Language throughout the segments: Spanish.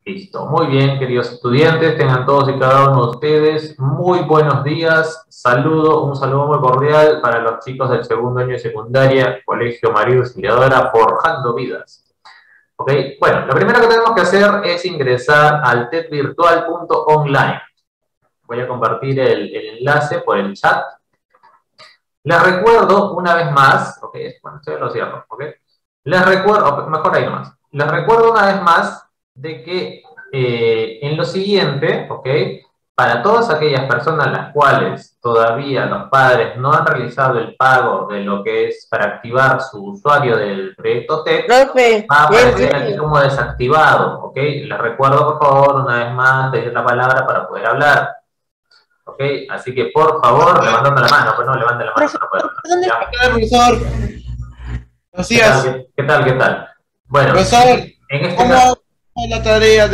Listo, muy bien, queridos estudiantes, tengan todos y cada uno de ustedes muy buenos días. Un saludo muy cordial para los chicos del segundo año de secundaria, Colegio María Auxiliadora, Forjando Vidas. Ok, bueno, lo primero que tenemos que hacer es ingresar al tedvirtual.online. Voy a compartir el enlace por el chat. Les recuerdo una vez más, ok, bueno, esto ya lo cierro, ok. Les recuerdo, mejor ahí nomás. Les recuerdo una vez más de que en lo siguiente, ok, para todas aquellas personas las cuales todavía los padres no han realizado el pago de lo que es para activar su usuario del proyecto TED, Profe, va a ya aparecer aquí entiendo. como desactivado, ok. Les recuerdo, por favor, una vez más, pedir la palabra para poder hablar. ¿Ok? Así que por favor, levantando la mano, pues no levante la mano Profe, para poder hablar. ¿dónde está? ¿Ya? Hola, profesor. Buenos ¿Qué tal? días. ¿Qué tal? ¿Qué tal? Bueno, Profesor, en este ¿cómo caso, hago la tarea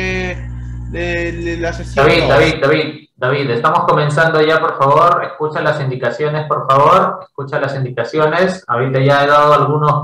de la sesión David, 2? David, David, David, estamos comenzando ya, por favor. Escucha las indicaciones, por favor. Escucha las indicaciones. Ahorita ya he dado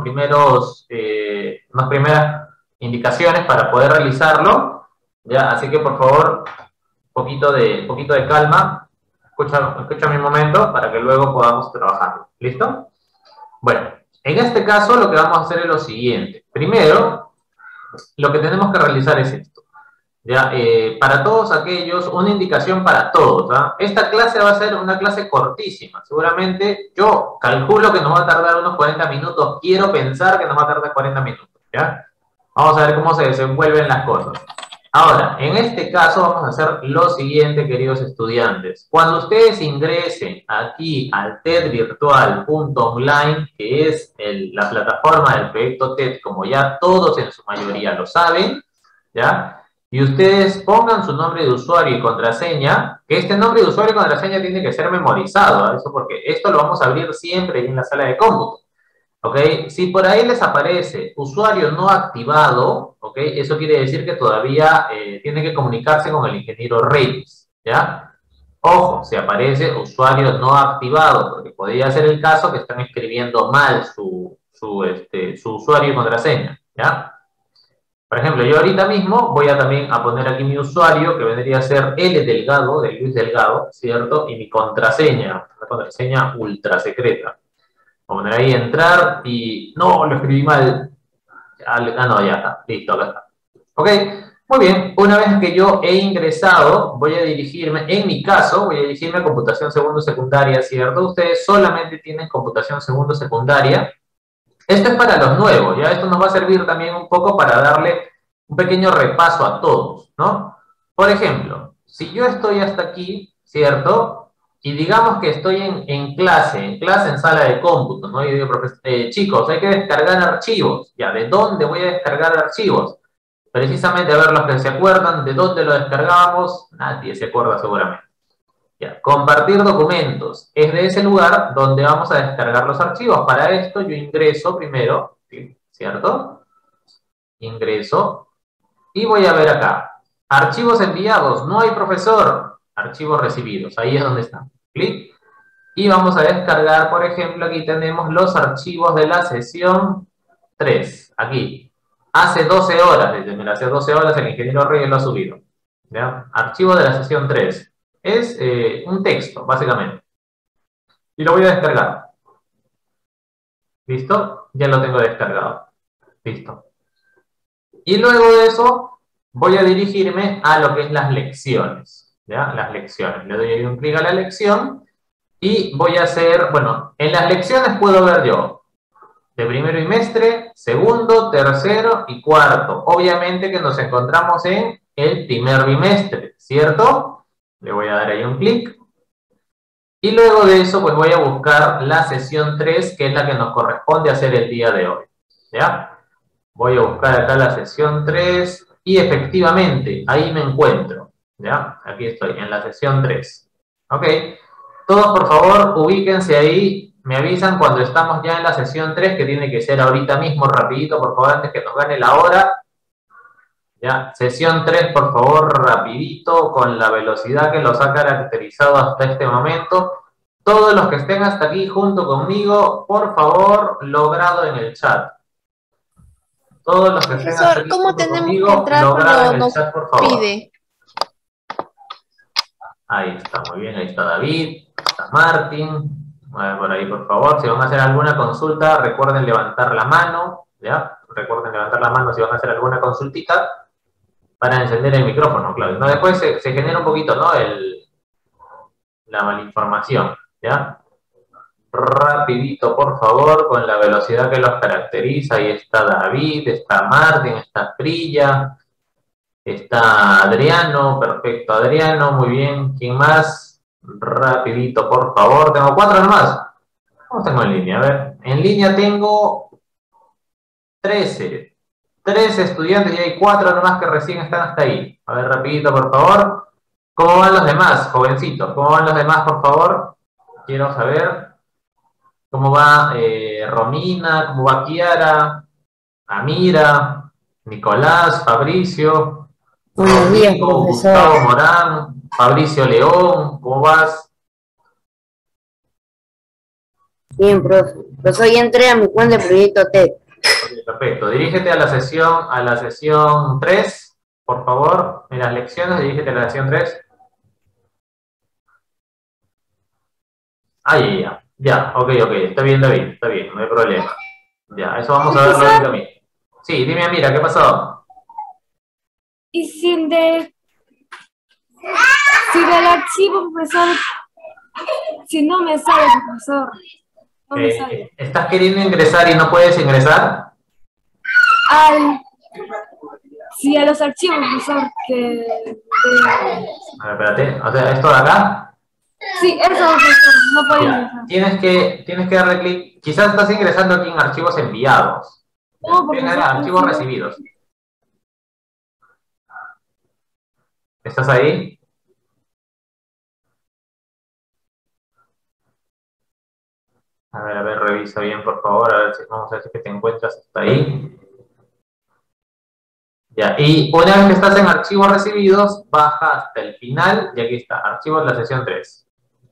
unas primeras indicaciones para poder realizarlo. Ya, así que por favor, poquito de calma. Escucha mi momento para que luego podamos trabajarlo. ¿Listo? Bueno, en este caso lo que vamos a hacer es lo siguiente. Primero, lo que tenemos que realizar es esto. ¿Ya? Para todos aquellos, una indicación para todos. ¿Ah? Esta clase va a ser una clase cortísima. Seguramente yo calculo que nos va a tardar unos 40 minutos. Quiero pensar que nos va a tardar 40 minutos. ¿Ya? Vamos a ver cómo se desenvuelven las cosas. Ahora, en este caso vamos a hacer lo siguiente, queridos estudiantes. Cuando ustedes ingresen aquí al tedvirtual.online, que es la plataforma del proyecto TED, como ya todos en su mayoría lo saben, ¿ya? Y ustedes pongan su nombre de usuario y contraseña, que este nombre de usuario y contraseña tiene que ser memorizado, ¿eh? Eso porque esto lo vamos a abrir siempre en la sala de cómputo. ¿Ok? Si por ahí les aparece usuario no activado, ¿ok? Eso quiere decir que todavía tiene que comunicarse con el ingeniero Reyes, ¿ya? Ojo, si aparece usuario no activado, porque podría ser el caso que están escribiendo mal su usuario y contraseña, ¿ya? Por ejemplo, yo ahorita mismo voy a también a poner aquí mi usuario, que vendría a ser L Delgado, de Luis Delgado, ¿cierto? Y mi contraseña, una contraseña ultra secreta. Vamos a poner ahí entrar y no, lo escribí mal. No, ya está, listo, acá está. Ok, muy bien. Una vez que yo he ingresado, voy a dirigirme, en mi caso, voy a dirigirme a computación segundo secundaria, ¿cierto? Ustedes solamente tienen computación segundo secundaria. Esto es para los nuevos, ¿ya? Esto nos va a servir también un poco para darle un pequeño repaso a todos, ¿no? Por ejemplo, si yo estoy hasta aquí, ¿cierto? Y digamos que estoy en clase en sala de cómputo, ¿no? Y digo, chicos, hay que descargar archivos. ¿Ya? ¿De dónde voy a descargar archivos? Precisamente, a ver, los que se acuerdan de dónde lo descargábamos, nadie se acuerda seguramente. Ya, compartir documentos. Es de ese lugar donde vamos a descargar los archivos. Para esto yo ingreso primero, ¿cierto? Ingreso y voy a ver acá. Archivos enviados. No hay profesor. Archivos recibidos. Ahí es donde están. Clic. Y vamos a descargar, por ejemplo, aquí tenemos los archivos de la sesión 3. Aquí. Hace 12 horas, mira, hace 12 horas el ingeniero Reyes lo ha subido. ¿Ya? Archivo de la sesión 3. Es un texto, básicamente. Y lo voy a descargar. ¿Listo? Ya lo tengo descargado. Listo. Y luego de eso, voy a dirigirme a lo que es las lecciones. ¿Ya? Las lecciones. Le doy un clic a la lección y voy a hacer, bueno, en las lecciones puedo ver yo de primero bimestre, segundo, tercero y cuarto. Obviamente que nos encontramos en el primer bimestre, ¿cierto? Le voy a dar ahí un clic. Y luego de eso, pues voy a buscar la sesión 3, que es la que nos corresponde hacer el día de hoy. ¿Ya? Voy a buscar acá la sesión 3 y efectivamente, ahí me encuentro. ¿Ya? Aquí estoy, en la sesión 3. ¿Ok? Todos, por favor, ubíquense ahí. Me avisan cuando estamos ya en la sesión 3, que tiene que ser ahorita mismo, rapidito, por favor, antes que nos gane la hora. ¿Ya? Sesión 3, por favor, rapidito, con la velocidad que los ha caracterizado hasta este momento. Todos los que estén hasta aquí junto conmigo, por favor, logrado en el chat. Todos los que estén hasta Profesor, aquí ¿cómo junto tenemos que conmigo, entrar lo graben cuando en el nos chat, por favor. pide? Ahí está, muy bien, ahí está David, está Martín. A ver, por ahí, por favor, si van a hacer alguna consulta, recuerden levantar la mano, ¿ya? Recuerden levantar la mano si van a hacer alguna consultita para encender el micrófono, claro. No, después se genera un poquito, ¿no? La malinformación, ¿ya? Rapidito, por favor, con la velocidad que los caracteriza. Ahí está David, está Martín, está Prilla, está Adriano, perfecto, Adriano, muy bien. ¿Quién más? Rapidito, por favor. Tengo 4 nomás. ¿Cómo tengo en línea? A ver, en línea tengo 13. 13 estudiantes y hay 4 nomás que recién están hasta ahí. A ver, rapidito, por favor. ¿Cómo van los demás, jovencitos? ¿Cómo van los demás, por favor? Quiero saber cómo va Romina, cómo va Kiara, Amira, Nicolás, Fabricio, Buenos días, Rodrigo, profesor. Gustavo Morán, Fabricio León, ¿cómo vas? Bien, profe. Profesor, ya entré a mi cuenta de proyecto TED. Perfecto. Dirígete a la sesión 3, por favor. En las lecciones, dirígete a la sesión 3. Ahí, ya. Ya, ok. Está bien, David. Está bien, no hay problema. Ya, eso vamos a verlo ahorita mismo. Sí, dime, mira, ¿qué pasó? Y sin del archivo, profesor, si no me sale, profesor, no me sale. ¿Estás queriendo ingresar y no puedes ingresar? Sí, a los archivos, profesor, A ver, espérate. O sea, ¿esto de acá? Sí, eso, profesor, no puedo Ya. ingresar. Tienes que darle clic. Quizás estás ingresando aquí en archivos enviados. No, Ven profesor, acá, archivos no. recibidos. ¿Estás ahí? A ver, revisa bien, por favor. Vamos a ver si te encuentras hasta ahí. Ya, y una vez que estás en archivos recibidos, baja hasta el final, y aquí está, archivos de la sesión 3.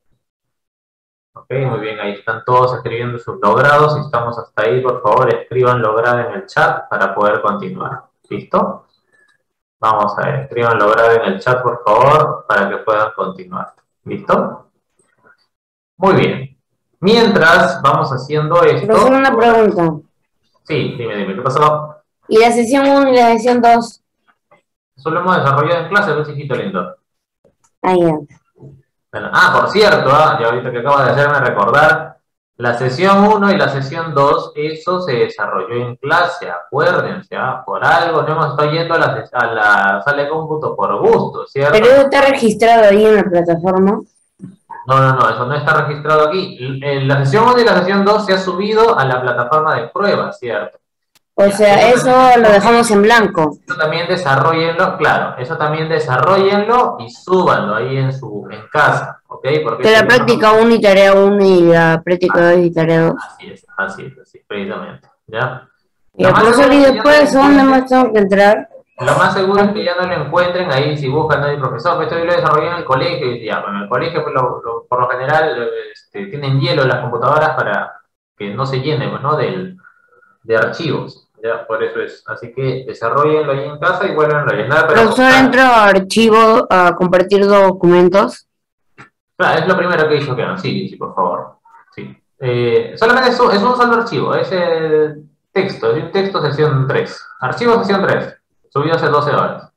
Ok, muy bien, ahí están todos escribiendo sus logrados. Si estamos hasta ahí, por favor, escriban logrado en el chat para poder continuar. ¿Listo? Vamos a ver, escriban logrado en el chat, por favor, para que puedan continuar. ¿Listo? Muy bien. Mientras vamos haciendo esto... Profesor, una pregunta. Sí, dime, ¿qué pasó? ¿Y la sesión 1 y la sesión 2? Eso lo hemos desarrollado en clase, ¿ves, hijito lindo? Ah, ya. Bueno, por cierto, ya ahorita que acabas de hacerme recordar, la sesión 1 y la sesión 2, eso se desarrolló en clase, acuérdense, por algo no hemos estado yendo a la sala de cómputo por gusto, ¿cierto? Pero eso está registrado ahí en la plataforma. No, eso no está registrado aquí. La sesión 1 y la sesión 2 se ha subido a la plataforma de pruebas, ¿cierto? O sea, eso lo dejamos en blanco. Eso también desarrollenlo, claro, eso también desarrollenlo y súbanlo ahí en casa, ¿ok? Porque Que la práctica 1 y tarea 1 y la práctica 2 y tarea 2. Así, precisamente, ¿ya? Y el profesor, y después, ¿dónde más tengo que entrar? Lo más seguro es que ya no lo encuentren ahí si buscan al profesor, esto yo lo desarrollé en el colegio, y ya, bueno, en el colegio por lo general tienen hielo las computadoras para que no se llenen, ¿no? de archivos. Ya, por eso es. Así que desarrollenlo ahí en casa y vuelvan a rellenar. Pero, Profesor, entro a archivo a compartir documentos. Claro, es lo primero que hizo que no. Sí, por favor. Sí. Solamente es un solo archivo, es el texto, es un texto sesión 3. Archivo sesión 3, subido hace 12 horas.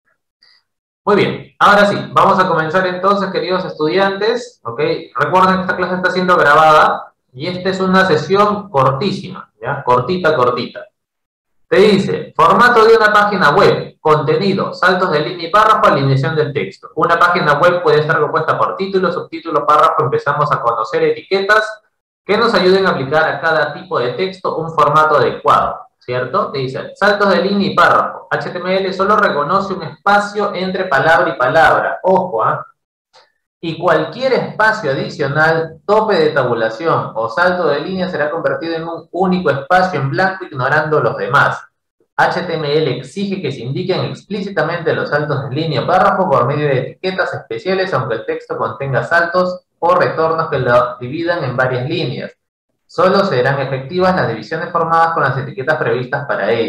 Muy bien, ahora sí, vamos a comenzar entonces, queridos estudiantes. ¿Ok? Recuerden que esta clase está siendo grabada y esta es una sesión cortísima, ¿ya? Cortita. Te dice, formato de una página web, contenido, saltos de línea y párrafo, alineación del texto. Una página web puede estar compuesta por título, subtítulo, párrafo. Empezamos a conocer etiquetas que nos ayuden a aplicar a cada tipo de texto un formato adecuado, ¿cierto? Te dice, saltos de línea y párrafo. HTML solo reconoce un espacio entre palabra y palabra. Ojo, y cualquier espacio adicional, tope de tabulación o salto de línea será convertido en un único espacio en blanco ignorando los demás. HTML exige que se indiquen explícitamente los saltos de línea o párrafo por medio de etiquetas especiales, aunque el texto contenga saltos o retornos que lo dividan en varias líneas. Solo serán efectivas las divisiones formadas con las etiquetas previstas para ello.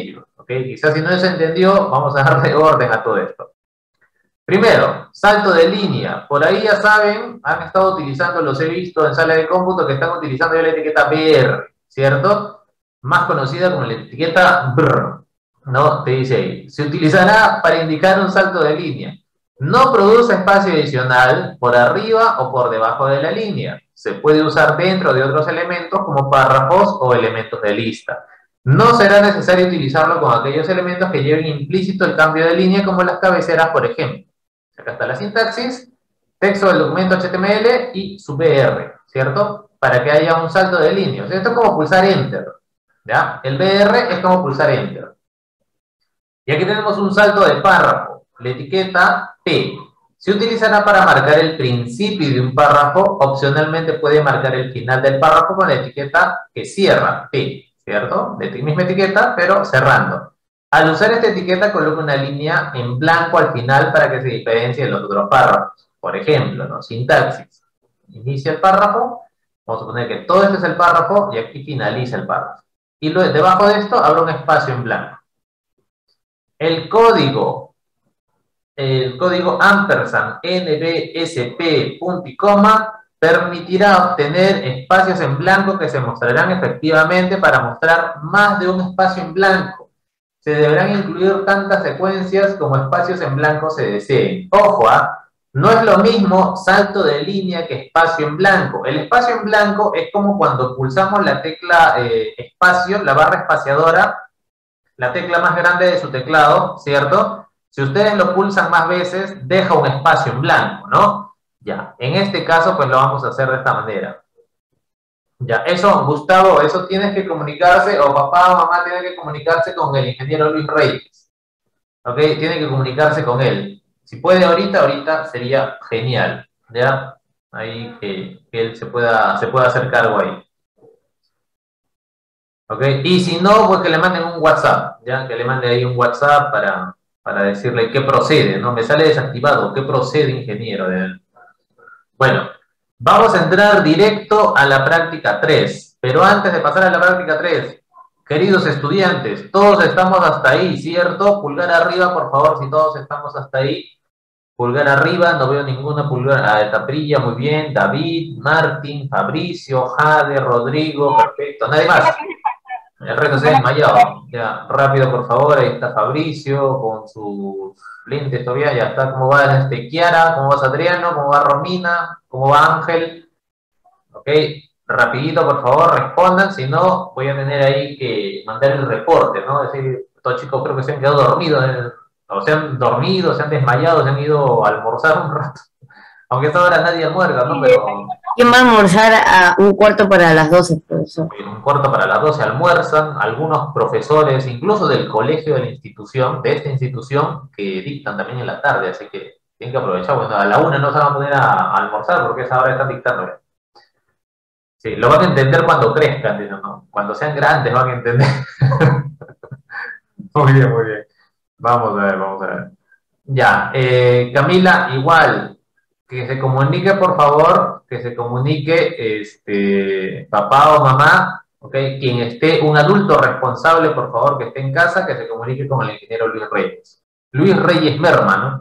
¿ok? Quizás si no se entendió, vamos a darle orden a todo esto. Primero, salto de línea. Por ahí ya saben, han estado utilizando, los he visto en sala de cómputo, que están utilizando ya la etiqueta BR, ¿cierto? Más conocida como la etiqueta BR, ¿no? Te dice ahí, se utilizará para indicar un salto de línea. No produce espacio adicional por arriba o por debajo de la línea. Se puede usar dentro de otros elementos como párrafos o elementos de lista. No será necesario utilizarlo con aquellos elementos que lleven implícito el cambio de línea, como las cabeceras, por ejemplo. Acá está la sintaxis, texto del documento HTML y su BR, ¿cierto? Para que haya un salto de línea. O sea, esto es como pulsar Enter, ¿ya? El BR es como pulsar Enter. Y aquí tenemos un salto de párrafo, la etiqueta P. Se utilizará para marcar el principio de un párrafo, opcionalmente puede marcar el final del párrafo con la etiqueta que cierra, P, ¿cierto? De la misma etiqueta, pero cerrando. Al usar esta etiqueta, coloca una línea en blanco al final para que se diferencie de los otros párrafos. Por ejemplo, ¿no? Sintaxis. Inicia el párrafo, vamos a poner que todo esto es el párrafo y aquí finaliza el párrafo. Y luego, debajo de esto, habrá un espacio en blanco. El código ampersand nbsp punto y coma permitirá obtener espacios en blanco que se mostrarán efectivamente para mostrar más de un espacio en blanco. Se deberán incluir tantas secuencias como espacios en blanco se deseen. Ojo, no es lo mismo salto de línea que espacio en blanco. El espacio en blanco es como cuando pulsamos la tecla espacio, la barra espaciadora, la tecla más grande de su teclado, ¿cierto? Si ustedes lo pulsan más veces, deja un espacio en blanco, ¿no? Ya, en este caso, pues lo vamos a hacer de esta manera. Ya, eso, Gustavo, eso tienes que comunicarse, o papá o mamá tienen que comunicarse con el ingeniero Luis Reyes. ¿Ok? Tienen que comunicarse con él. Si puede ahorita sería genial. ¿Ya? Ahí que él se pueda hacer cargo ahí. ¿Ok? Y si no, pues que le manden un WhatsApp, ¿ya? Que le mande ahí un WhatsApp para decirle qué procede, ¿no? Me sale desactivado, ¿qué procede, ingeniero? Bueno, vamos a entrar directo a la práctica 3, pero antes de pasar a la práctica 3, queridos estudiantes, todos estamos hasta ahí, ¿cierto? Pulgar arriba, por favor, si todos estamos hasta ahí. Pulgar arriba, no veo ninguna pulgar. Taprilla, muy bien. David, Martín, Fabricio, Jade, Rodrigo, perfecto. Nadie más. El resto se ha desmayado. Ya, rápido, por favor. Ahí está Fabricio con sus lentes todavía. Ya está. ¿Cómo va Kiara? ¿Cómo va Adriano? ¿Cómo va Romina? ¿Cómo va Ángel? Ok. Rapidito, por favor, respondan. Si no, voy a tener ahí que mandar el reporte, ¿no? Es decir, estos chicos creo que se han quedado dormidos. O se han dormido, se han desmayado, se han ido a almorzar un rato. Aunque a esta hora nadie almuerza, ¿no? Pero ¿Quién va a almorzar a 1/4 para las 12, profesor? en 1/4 para las 12 almuerzan, algunos profesores, incluso del colegio de la institución, de esta institución, que dictan también en la tarde, así que tienen que aprovechar. Bueno, a la 1 no se van a poner a almorzar porque a esa hora están dictando. Sí, lo van a entender cuando crezcan, ¿no? Cuando sean grandes van a entender. Muy bien, muy bien. Vamos a ver, vamos a ver. Ya, Camila, igual, que se comunique, por favor, que se comunique papá o mamá, ¿ok? Quien esté, un adulto responsable, por favor, que esté en casa, que se comunique con el ingeniero Luis Reyes. Luis Reyes Merma, ¿no?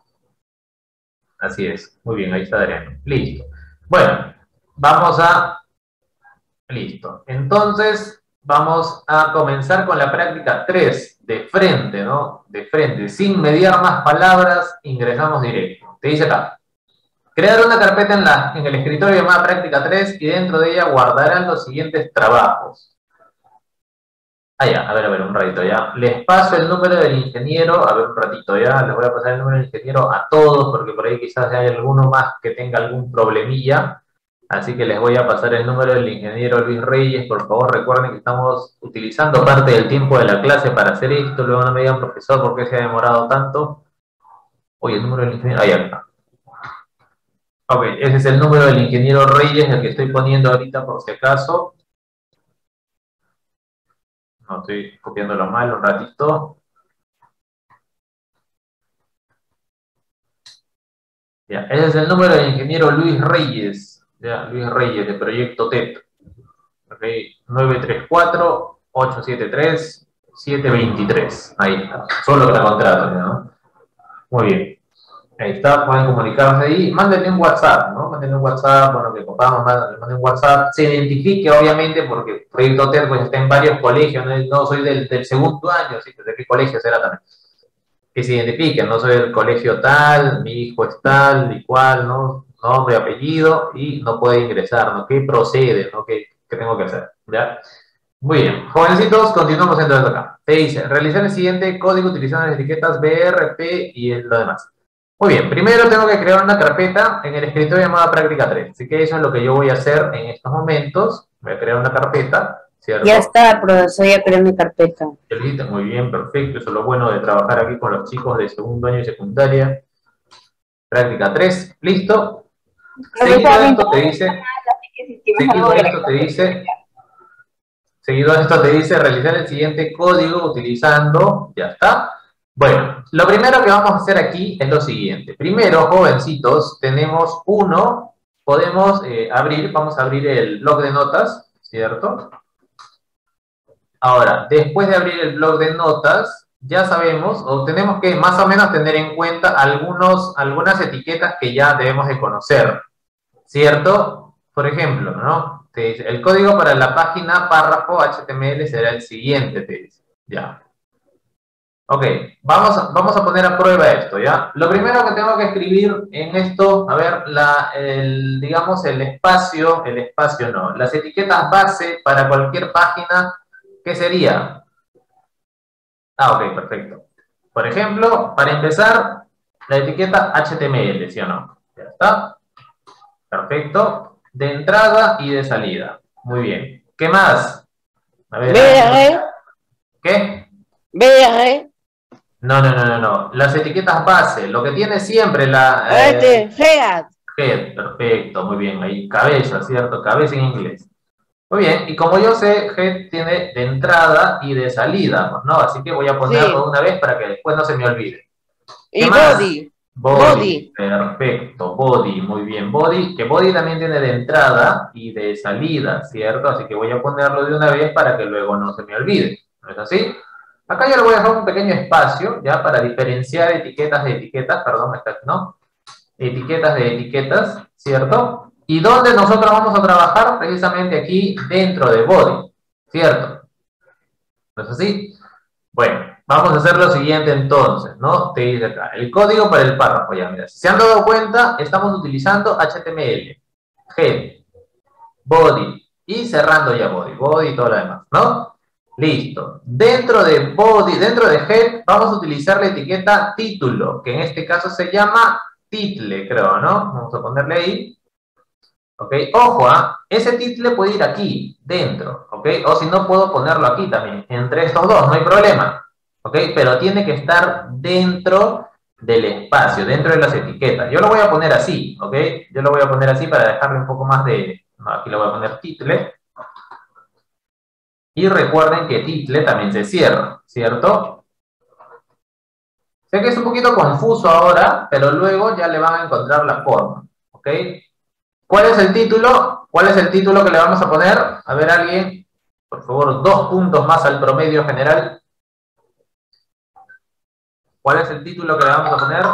Así es. Muy bien, ahí está Adriano. Listo. Bueno, vamos a... Listo. Entonces, vamos a comenzar con la práctica 3, de frente, ¿no? De frente, sin mediar más palabras, ingresamos directo. Te dice acá, crear una carpeta en el escritorio llamada práctica 3 y dentro de ella guardarán los siguientes trabajos. Ya, a ver, un ratito ya. Les paso el número del ingeniero, a ver un ratito ya, les voy a pasar el número del ingeniero a todos, porque por ahí quizás hay alguno más que tenga algún problemilla. Así que les voy a pasar el número del ingeniero Luis Reyes. Por favor, recuerden que estamos utilizando parte del tiempo de la clase para hacer esto. Luego no me digan, profesor, ¿por qué se ha demorado tanto? Oye, el número del ingeniero... Ahí está. Ok, ese es el número del ingeniero Reyes, el que estoy poniendo ahorita por si acaso. No, estoy copiándolo mal un ratito. Ya, ese es el número del ingeniero Luis Reyes. Ya, Luis Reyes, de Proyecto TET. Ok, 934-873. 723. Ahí está. Solo que la contrato, ¿no? Muy bien. Ahí está, pueden comunicarse ahí. Mándenle un WhatsApp, ¿no? Mándenle un WhatsApp, bueno, que papá, mamá, le manden un WhatsApp. Se identifique, obviamente, porque Proyecto TED pues, está en varios colegios. No soy del segundo año, ¿sí? ¿De qué colegio será también? Que se identifiquen, no soy del colegio tal, mi hijo es tal y cual, ¿no? Nombre, apellido, y no puede ingresar, ¿no? ¿Qué procede, ¿no? ¿Qué tengo que hacer? ¿Ya? Muy bien, jovencitos, continuamos entonces acá. Te dice, realizar el siguiente código utilizando las etiquetas BRP y lo demás. Muy bien, primero tengo que crear una carpeta en el escritorio llamada práctica 3. Así que eso es lo que yo voy a hacer en estos momentos. Voy a crear una carpeta, ¿cierto? Ya está, profesor, ya creé mi carpeta. Muy bien, perfecto. Eso es lo bueno de trabajar aquí con los chicos de segundo año y secundaria. Práctica 3, listo. Seguido de esto te dice, seguido de esto te dice realizar el siguiente código utilizando, ya está. Bueno, lo primero que vamos a hacer aquí es lo siguiente. Primero, jovencitos, tenemos podemos vamos a abrir el bloc de notas, ¿cierto? Ahora, después de abrir el bloc de notas, ya sabemos, o tenemos que más o menos tener en cuenta algunas etiquetas que ya debemos de conocer, ¿cierto? Por ejemplo, ¿no? Te dice, el código para la página párrafo HTML será el siguiente, te dice. Ya. Ok, vamos a poner a prueba esto, ¿ya? Lo primero que tengo que escribir en esto, a ver, digamos el espacio no, las etiquetas base para cualquier página, ¿qué sería? Ah, ok, perfecto. Por ejemplo, para empezar, la etiqueta HTML, ¿sí o no? Ya está. Perfecto. De entrada y de salida. Muy bien. ¿Qué más? A ver. ¿Qué? No. Las etiquetas base, lo que tiene siempre Head. Head, perfecto, muy bien. Ahí, cabeza, ¿cierto? Cabeza en inglés. Muy bien, y como yo sé, head tiene de entrada y de salida, ¿no? Así que voy a ponerlo una vez para que después no se me olvide. ¿Qué más? Body. Perfecto, body, muy bien. Body, que body también tiene de entrada y de salida, ¿cierto? Así que voy a ponerlo de una vez para que luego no se me olvide. ¿No es así? Acá yo le voy a dejar un pequeño espacio, ya, para diferenciar etiquetas de etiquetas, perdón, ¿no? Etiquetas de etiquetas, ¿cierto? Y donde nosotros vamos a trabajar precisamente aquí dentro de body, ¿cierto? ¿No es así? Bueno, vamos a hacer lo siguiente entonces, ¿no? Te dice acá, el código para el párrafo, ya, mira, si se han dado cuenta, estamos utilizando HTML, head, body, y cerrando ya body y todo lo demás, ¿no? Listo. Dentro de body, dentro de head, vamos a utilizar la etiqueta título, que en este caso se llama title, creo, ¿no? Vamos a ponerle ahí. ¿Ok? Ojo, ese title puede ir aquí, dentro, ¿ok? O si no, puedo ponerlo aquí también, entre estos dos, no hay problema, ¿ok? Pero tiene que estar dentro del espacio, dentro de las etiquetas. Yo lo voy a poner así, ¿ok? Yo lo voy a poner así para dejarle un poco más de... No, aquí lo voy a poner title. Y recuerden que title también se cierra, ¿cierto? Sé que es un poquito confuso ahora, pero luego ya le van a encontrar la forma, ¿ok? ¿Cuál es el título? ¿Cuál es el título que le vamos a poner? A ver, alguien, por favor, 2 puntos más al promedio general. ¿Cuál es el título que le vamos a poner?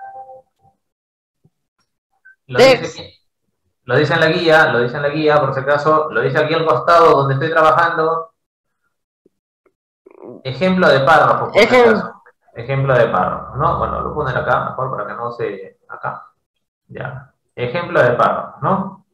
Lo dice en la guía, por si acaso, lo dice aquí al costado donde estoy trabajando. Ejemplo de párrafo, por si acaso. Ejemplo de párrafo, ¿no? Bueno, lo voy a poner acá, mejor para que no se... Acá. Ya. Ejemplo de párrafo, ¿no?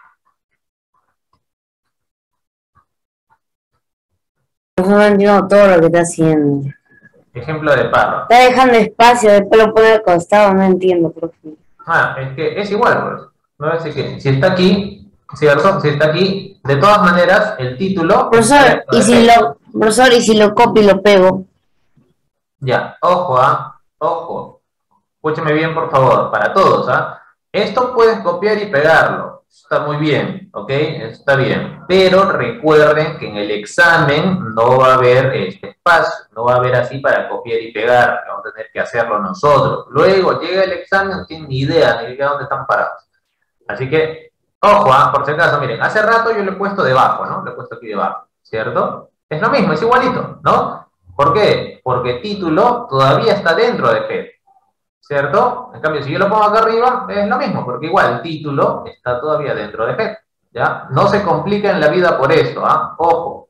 No entiendo todo lo que está haciendo. Ejemplo de párrafo. Está dejando espacio, después lo pone al costado, no entiendo, profe. Es que es igual, pues. ¿No? Así que si está aquí, ¿cierto? Si está aquí, de todas maneras, el título... Profesor, y si lo copio y lo pego. Ya, ojo, ojo. Escúcheme bien, por favor, para todos, Esto puedes copiar y pegarlo. Está muy bien, ¿ok? Está bien. Pero recuerden que en el examen no va a haber este espacio. No va a haber así para copiar y pegar. Vamos a tener que hacerlo nosotros. Luego llega el examen, no tienen ni idea de dónde están parados. Así que, ojo, por si acaso, miren, hace rato yo lo he puesto debajo, ¿no? Lo he puesto aquí debajo, ¿cierto? Es lo mismo, es igualito, ¿no? ¿Por qué? Porque título todavía está dentro de head, ¿cierto? En cambio, si yo lo pongo acá arriba, es lo mismo, porque igual el título está todavía dentro de head, ¿ya? No se complica en la vida por eso, ¿ah? Ojo.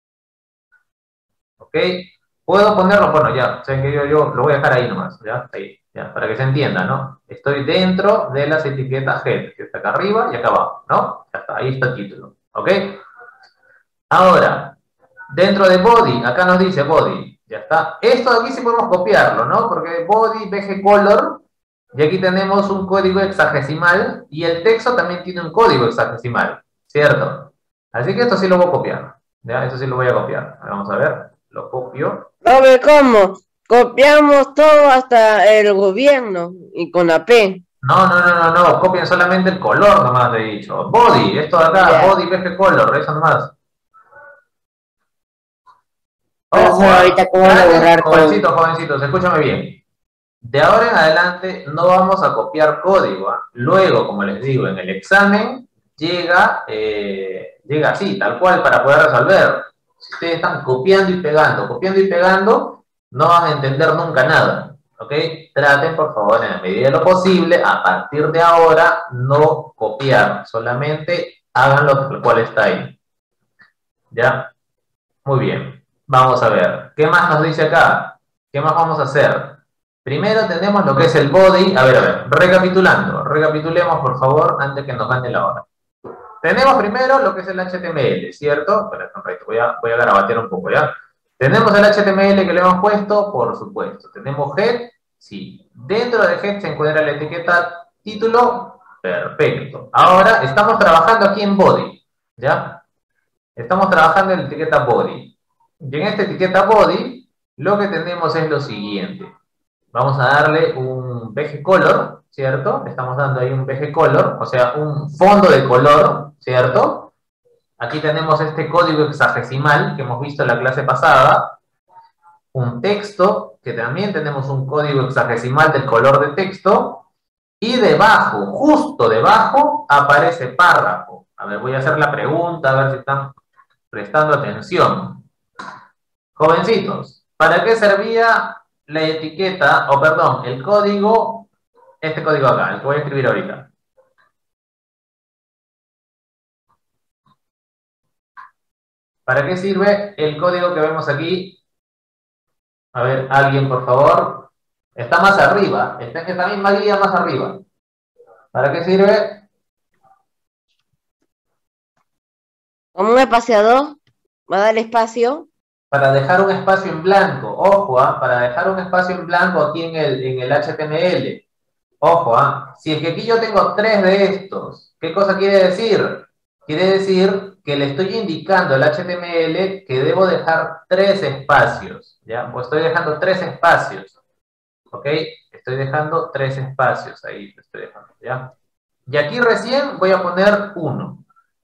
¿Ok? Puedo ponerlo, bueno, ya, saben que yo lo voy a dejar ahí nomás, ¿ya? Ahí, ya, para que se entienda, ¿no? Estoy dentro de las etiquetas head, que está acá arriba y acá abajo, ¿no? Ya está, ahí está el título, ¿ok? Ahora, dentro de body, acá nos dice body, ya está. Esto de aquí sí podemos copiarlo, ¿no? Porque body, BG color, y aquí tenemos un código hexagesimal, y el texto también tiene un código hexagesimal, ¿cierto? Así que esto sí lo voy a copiar, ¿ya? Esto sí lo voy a copiar. Vamos a ver, lo copio. Profe, ¿cómo? Copiamos todo hasta el gobierno y con la P. No, copien solamente el color nomás, he dicho. Body, esto de acá, Ya. body, BG color, eso nomás. Ojo, Profesor, ahorita cómo van a borrar todo. jovencitos, escúchame bien. De ahora en adelante no vamos a copiar código, ¿ah? Luego, como les digo, en el examen llega así, tal cual, para poder resolver. Si ustedes están copiando y pegando, no van a entender nunca nada, ¿ok? Traten, por favor, en la medida de lo posible, a partir de ahora, no copiar, solamente hagan lo cual está ahí, ¿ya? Muy bien, vamos a ver, ¿qué más nos dice acá? ¿Qué más vamos a hacer? Primero tenemos lo que es el body. A ver, recapitulemos por favor antes que nos gane la hora. Tenemos primero lo que es el HTML, ¿cierto? Espera, voy a garabatear un poco, ¿ya? Tenemos el HTML que le hemos puesto, por supuesto. Tenemos head, sí. Dentro de head se encuentra la etiqueta título, perfecto. Ahora estamos trabajando aquí en body, ¿ya? Estamos trabajando en la etiqueta body. Y en esta etiqueta body, lo que tenemos es lo siguiente. Vamos a darle un BG color, ¿cierto? Estamos dando ahí un BG color, o sea, un fondo de color, ¿cierto? Aquí tenemos este código hexagesimal que hemos visto en la clase pasada. Un texto, que también tenemos un código hexagesimal del color de texto. Y debajo, justo debajo, aparece párrafo. A ver, voy a hacer la pregunta, a ver si están prestando atención. Jovencitos, ¿para qué servía la etiqueta, o perdón, el código, este código acá, el que voy a escribir ahorita? ¿Para qué sirve el código que vemos aquí? A ver, alguien, por favor. Está más arriba, está en esta misma guía más arriba. ¿Para qué sirve? Como un espaciador, va a dar espacio. Para dejar un espacio en blanco. Ojo, para dejar un espacio en blanco aquí en el HTML. Ojo, si es que aquí yo tengo 3 de estos, ¿qué cosa quiere decir? Quiere decir que le estoy indicando al HTML que debo dejar 3 espacios, ¿ya? Pues estoy dejando 3 espacios, ¿ok? Estoy dejando 3 espacios, ahí lo estoy dejando, ¿ya? Y aquí recién voy a poner 1.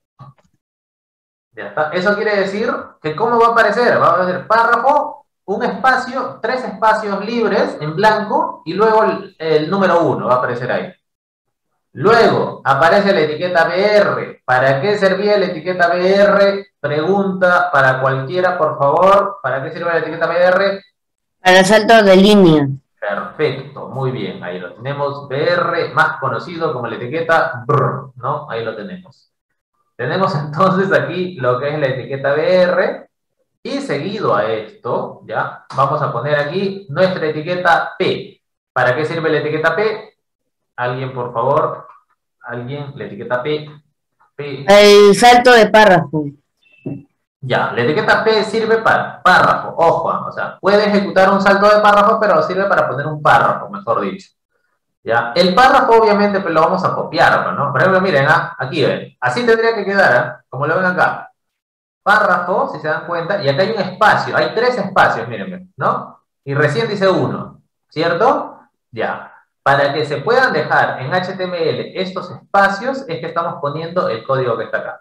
Ya está. Eso quiere decir que ¿cómo va a aparecer? Va a aparecer párrafo, un espacio, 3 espacios libres en blanco y luego el número 1 va a aparecer ahí. Luego aparece la etiqueta BR. ¿Para qué servía la etiqueta BR? Pregunta para cualquiera, por favor. ¿Para qué sirve la etiqueta BR? Para saltos de línea. Perfecto, muy bien. Ahí lo tenemos. BR, más conocido como la etiqueta BR, ¿no? Ahí lo tenemos. Tenemos entonces aquí lo que es la etiqueta BR. Y seguido a esto, ¿ya? Vamos a poner aquí nuestra etiqueta P. ¿Para qué sirve la etiqueta P? Alguien, por favor. Alguien, la etiqueta P. El salto de párrafo. Ya, la etiqueta P sirve para párrafo. Ojo, o sea, puede ejecutar un salto de párrafo, pero sirve para poner un párrafo, mejor dicho. Ya, el párrafo obviamente pues, lo vamos a copiar, ¿no? Por ejemplo, miren, aquí ven. Así tendría que quedar, como lo ven acá. Párrafo, si se dan cuenta, y acá hay un espacio, hay 3 espacios, miren, ¿no? Y recién dice 1, ¿cierto? Ya. Para que se puedan dejar en HTML estos espacios, es que estamos poniendo el código que está acá.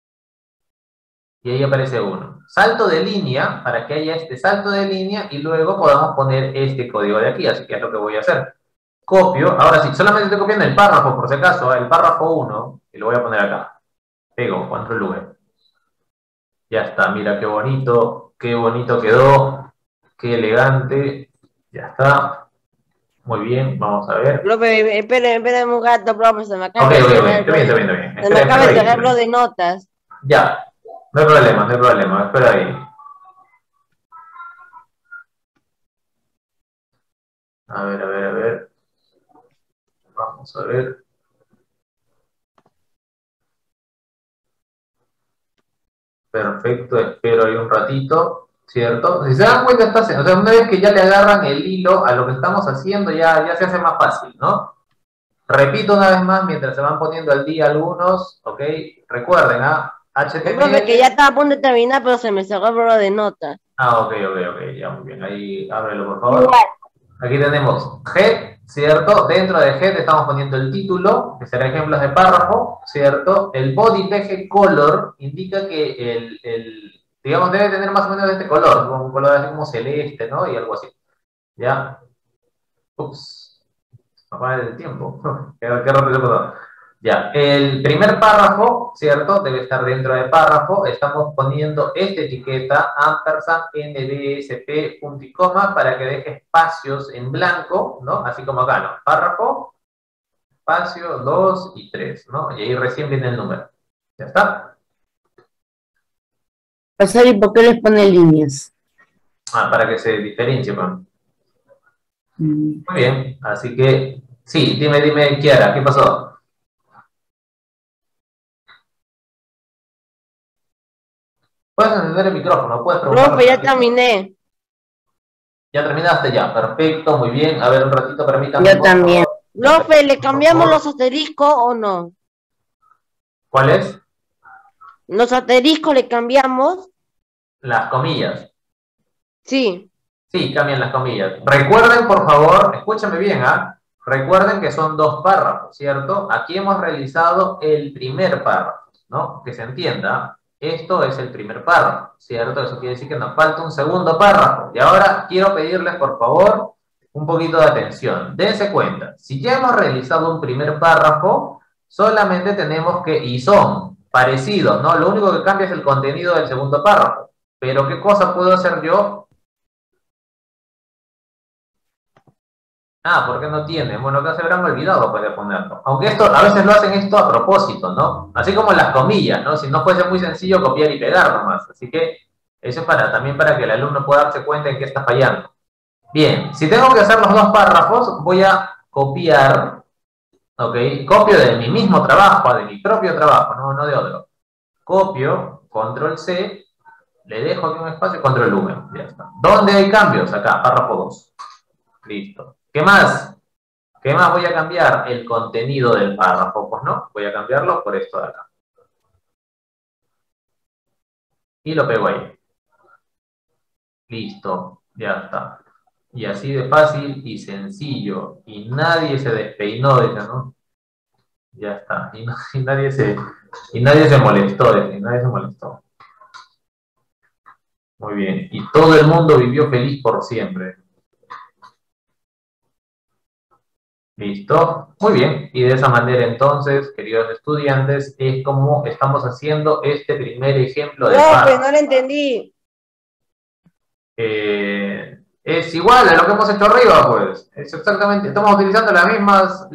Y ahí aparece 1. Salto de línea, para que haya este salto de línea, y luego podamos poner este código de aquí, así que es lo que voy a hacer. Copio, ahora sí, solamente estoy copiando el párrafo, por si acaso, el párrafo 1, y lo voy a poner acá. Pego, control V. Ya está, mira qué bonito quedó. qué elegante. Ya está. Muy bien, vamos a ver. Profe, esperen un rato, profe, se me Ok, acaba de ok, cerrar está bien, está bien, está bien. se me Espera, acaba de espera ahí, cerrar espera lo ahí. de notas. Ya, no hay problema, no hay problema, espera ahí. A ver, a ver, a ver. Vamos a ver. Perfecto, espero ahí un ratito, ¿cierto? Si se dan cuenta, o sea, una vez que ya le agarran el hilo a lo que estamos haciendo, ya se hace más fácil, ¿no? Repito una vez más mientras se van poniendo al día algunos, ¿ok? Recuerden, Un profe que HTML. ya estaba a punto de terminar, pero se me cerró lo de notas. Ok, ok, ok, ya muy bien. Ahí ábrelo, por favor. Igual. Aquí tenemos head, ¿cierto? Dentro de head estamos poniendo el título, que será ejemplos de párrafo, ¿cierto? El body PG color indica que digamos, debe tener más o menos este color, como un color así como celeste, ¿no? Y algo así. ¿Ya? Ups, no para el tiempo. Qué rápido se pasó. Ya, el primer párrafo, ¿cierto? Debe estar dentro de párrafo. Estamos poniendo esta etiqueta, ampersand, nbsp, punto y coma, para que deje espacios en blanco, ¿no? Así como acá, ¿no? Párrafo, espacio, 2 y 3, ¿no? Y ahí recién viene el número. ¿Ya está? Pasar y por qué les pone líneas. Para que se diferencie, pues. Mm. Muy bien, así que, sí, dime, Kiara, ¿qué pasó? Puedes encender el micrófono, puedes preguntar. Profe, ya terminé. Ya terminaste, ya, perfecto, muy bien. A ver, un ratito, permítanme. Yo también. Profe, ¿le cambiamos los asteriscos o no? ¿Cuál es? ¿Los asteriscos le cambiamos? Las comillas. Sí. Sí, cambian las comillas. Recuerden, por favor, escúchame bien, ¿ah? Recuerden que son dos párrafos, ¿cierto? Aquí hemos realizado el primer párrafo, ¿no? Que se entienda, esto es el primer párrafo, ¿cierto? Eso quiere decir que nos falta un segundo párrafo. Y ahora quiero pedirles, por favor, un poquito de atención. Dense cuenta, si ya hemos realizado un primer párrafo, solamente tenemos que, y son parecidos, ¿no? Lo único que cambia es el contenido del segundo párrafo. Pero ¿qué cosa puedo hacer yo? ¿Por qué no tiene? Bueno, acá se habrán olvidado pues, de ponerlo. Aunque esto, a veces lo hacen esto a propósito, ¿no? Así como las comillas, ¿no? Si no fuese muy sencillo copiar y pegar nomás. Así que eso es también para que el alumno pueda darse cuenta en qué está fallando. Bien, si tengo que hacer los dos párrafos, voy a copiar, ¿ok? Copio de mi mismo trabajo, de mi propio trabajo, no de otro. Copio, control C, le dejo aquí un espacio, control V, ya está. ¿Dónde hay cambios? Acá, párrafo 2. Listo. ¿Qué más? ¿Qué más voy a cambiar? El contenido del párrafo, pues no. Voy a cambiarlo por esto de acá. Y lo pego ahí. Listo, ya está. Y así de fácil y sencillo. Y nadie se despeinó, dice, ¿no? Ya está. Y nadie se molestó, dice, nadie se molestó. Muy bien. Y todo el mundo vivió feliz por siempre. ¿Listo? Muy bien. Y de esa manera entonces, queridos estudiantes, es como estamos haciendo este primer ejemplo de Profe, párrafo. no le entendí. Es igual a lo que hemos hecho arriba, pues. Es exactamente, estamos utilizando las mismas,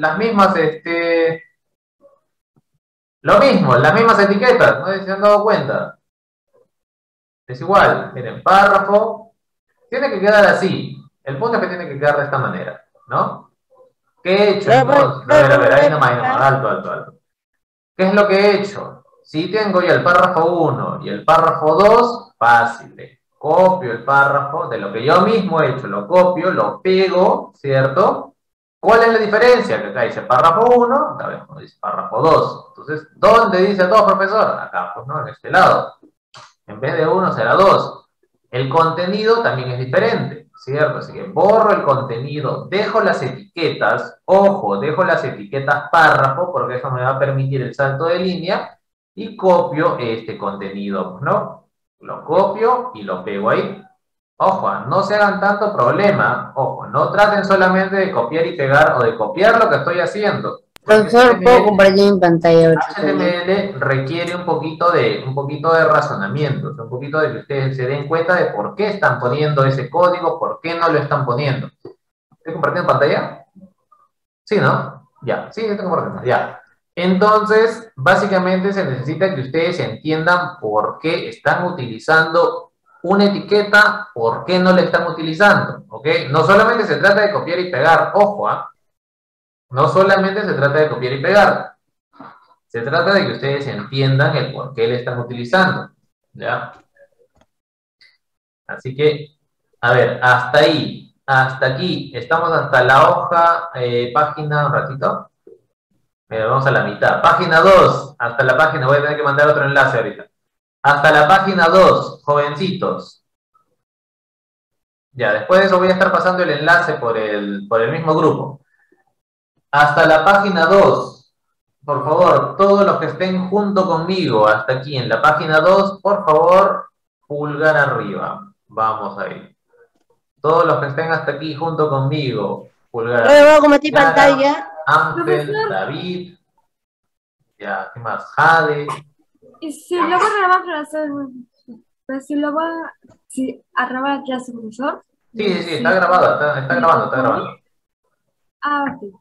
lo mismo, las mismas etiquetas, no sé si se han dado cuenta. Es igual, miren, párrafo, tiene que quedar así. El punto es que tiene que quedar de esta manera, ¿no? ¿Qué he hecho entonces? A ver, ahí nomás, alto. ¿Qué es lo que he hecho? Si tengo ya el párrafo 1 y el párrafo 2, fácil. Copio el párrafo de lo que yo mismo he hecho, lo copio, lo pego, ¿cierto? ¿Cuál es la diferencia? Que acá dice párrafo 1, acá vemos, dice párrafo 2. Entonces, ¿dónde dice 2, profesor? Acá, pues no, en este lado. En vez de 1 será 2. El contenido también es diferente, ¿cierto? Así que borro el contenido, dejo las etiquetas, ojo, dejo las etiquetas párrafo, porque eso me va a permitir el salto de línea, y copio este contenido, ¿no? Lo copio y lo pego ahí. Ojo, no se hagan tanto problema, ojo, no traten solamente de copiar y pegar o de copiar lo que estoy haciendo, Profesor, ¿puedo compartir mi pantalla? HTML requiere un poquito de razonamiento, o sea, un poquito de que ustedes se den cuenta de por qué están poniendo ese código, por qué no lo están poniendo. ¿Estoy compartiendo pantalla? Sí, ¿no? Ya, sí, estoy compartiendo, ya. Entonces, básicamente se necesita que ustedes entiendan por qué están utilizando una etiqueta, por qué no la están utilizando, ¿ok? No solamente se trata de copiar y pegar, ojo, ¿ah? No solamente se trata de copiar y pegar, se trata de que ustedes entiendan el por qué le están utilizando, ¿ya? Así que, a ver, hasta ahí, hasta aquí, estamos hasta la hoja, página, un ratito. Vamos a la mitad. Página 2, hasta la página, voy a tener que mandar otro enlace ahorita. Hasta la página 2, jovencitos. Ya, después de eso voy a estar pasando el enlace por el mismo grupo. Hasta la página 2, por favor, todos los que estén junto conmigo hasta aquí en la página 2, por favor, pulgar arriba. Vamos ahí. Todos los que estén hasta aquí junto conmigo, pulgar Luego arriba. compartir pantalla. Ángel, David, ya, ¿qué más? Jade. Y si luego arroba clase, pues si luego, si arroba clase, profesor. Sí, está grabado, está grabando. Ah, ok.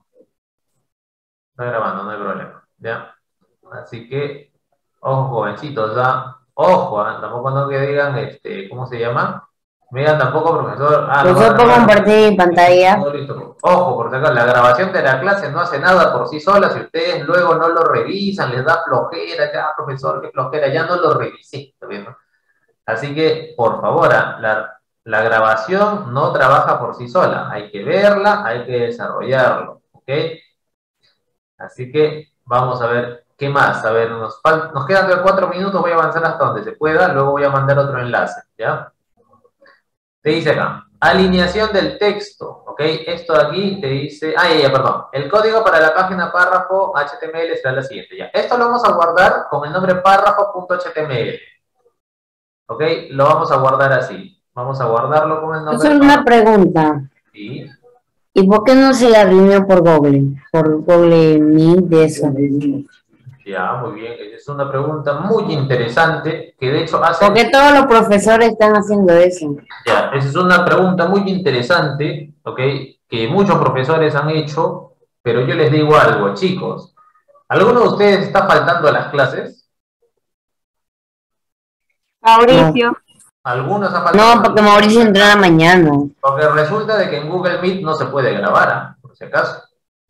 Está grabando, no hay problema. ¿Ya? Así que, ojo, jovencitos, ¿ya? Ojo, tampoco no que digan, ¿cómo se llama? Me digan tampoco, profesor. Profesor, ¿puedo compartir mi pantalla? Todo listo. Ojo, por si acaso, la grabación de la clase no hace nada por sí sola. Si ustedes luego no lo revisan, les da flojera, ya, profesor, qué flojera, ya no lo revisé, ¿está viendo? Así que, por favor, la grabación no trabaja por sí sola. Hay que verla, hay que desarrollarlo, ¿ok? Así que vamos a ver qué más. A ver, nos quedan 4 minutos, voy a avanzar hasta donde se pueda, luego voy a mandar otro enlace, ¿ya? Te dice acá, alineación del texto, ¿ok? Esto de aquí te dice, perdón. El código para la página párrafo HTML será la siguiente, ya. Esto lo vamos a guardar con el nombre párrafo.html, ¿ok? Lo vamos a guardar así. Vamos a guardarlo con el nombre. Eso es una pregunta. Sí. ¿Y por qué no se la reunió por Google? Por Google Meet de eso. Ya, muy bien. Es una pregunta muy interesante que de hecho hace... Porque todos los profesores están haciendo eso. Ya, esa es una pregunta muy interesante, ¿ok? Que muchos profesores han hecho, pero yo les digo algo, chicos. ¿Alguno de ustedes está faltando a las clases? Mauricio. ¿Algunos han faltado? No, porque Mauricio entra mañana. Porque resulta de que en Google Meet no se puede grabar, por si acaso.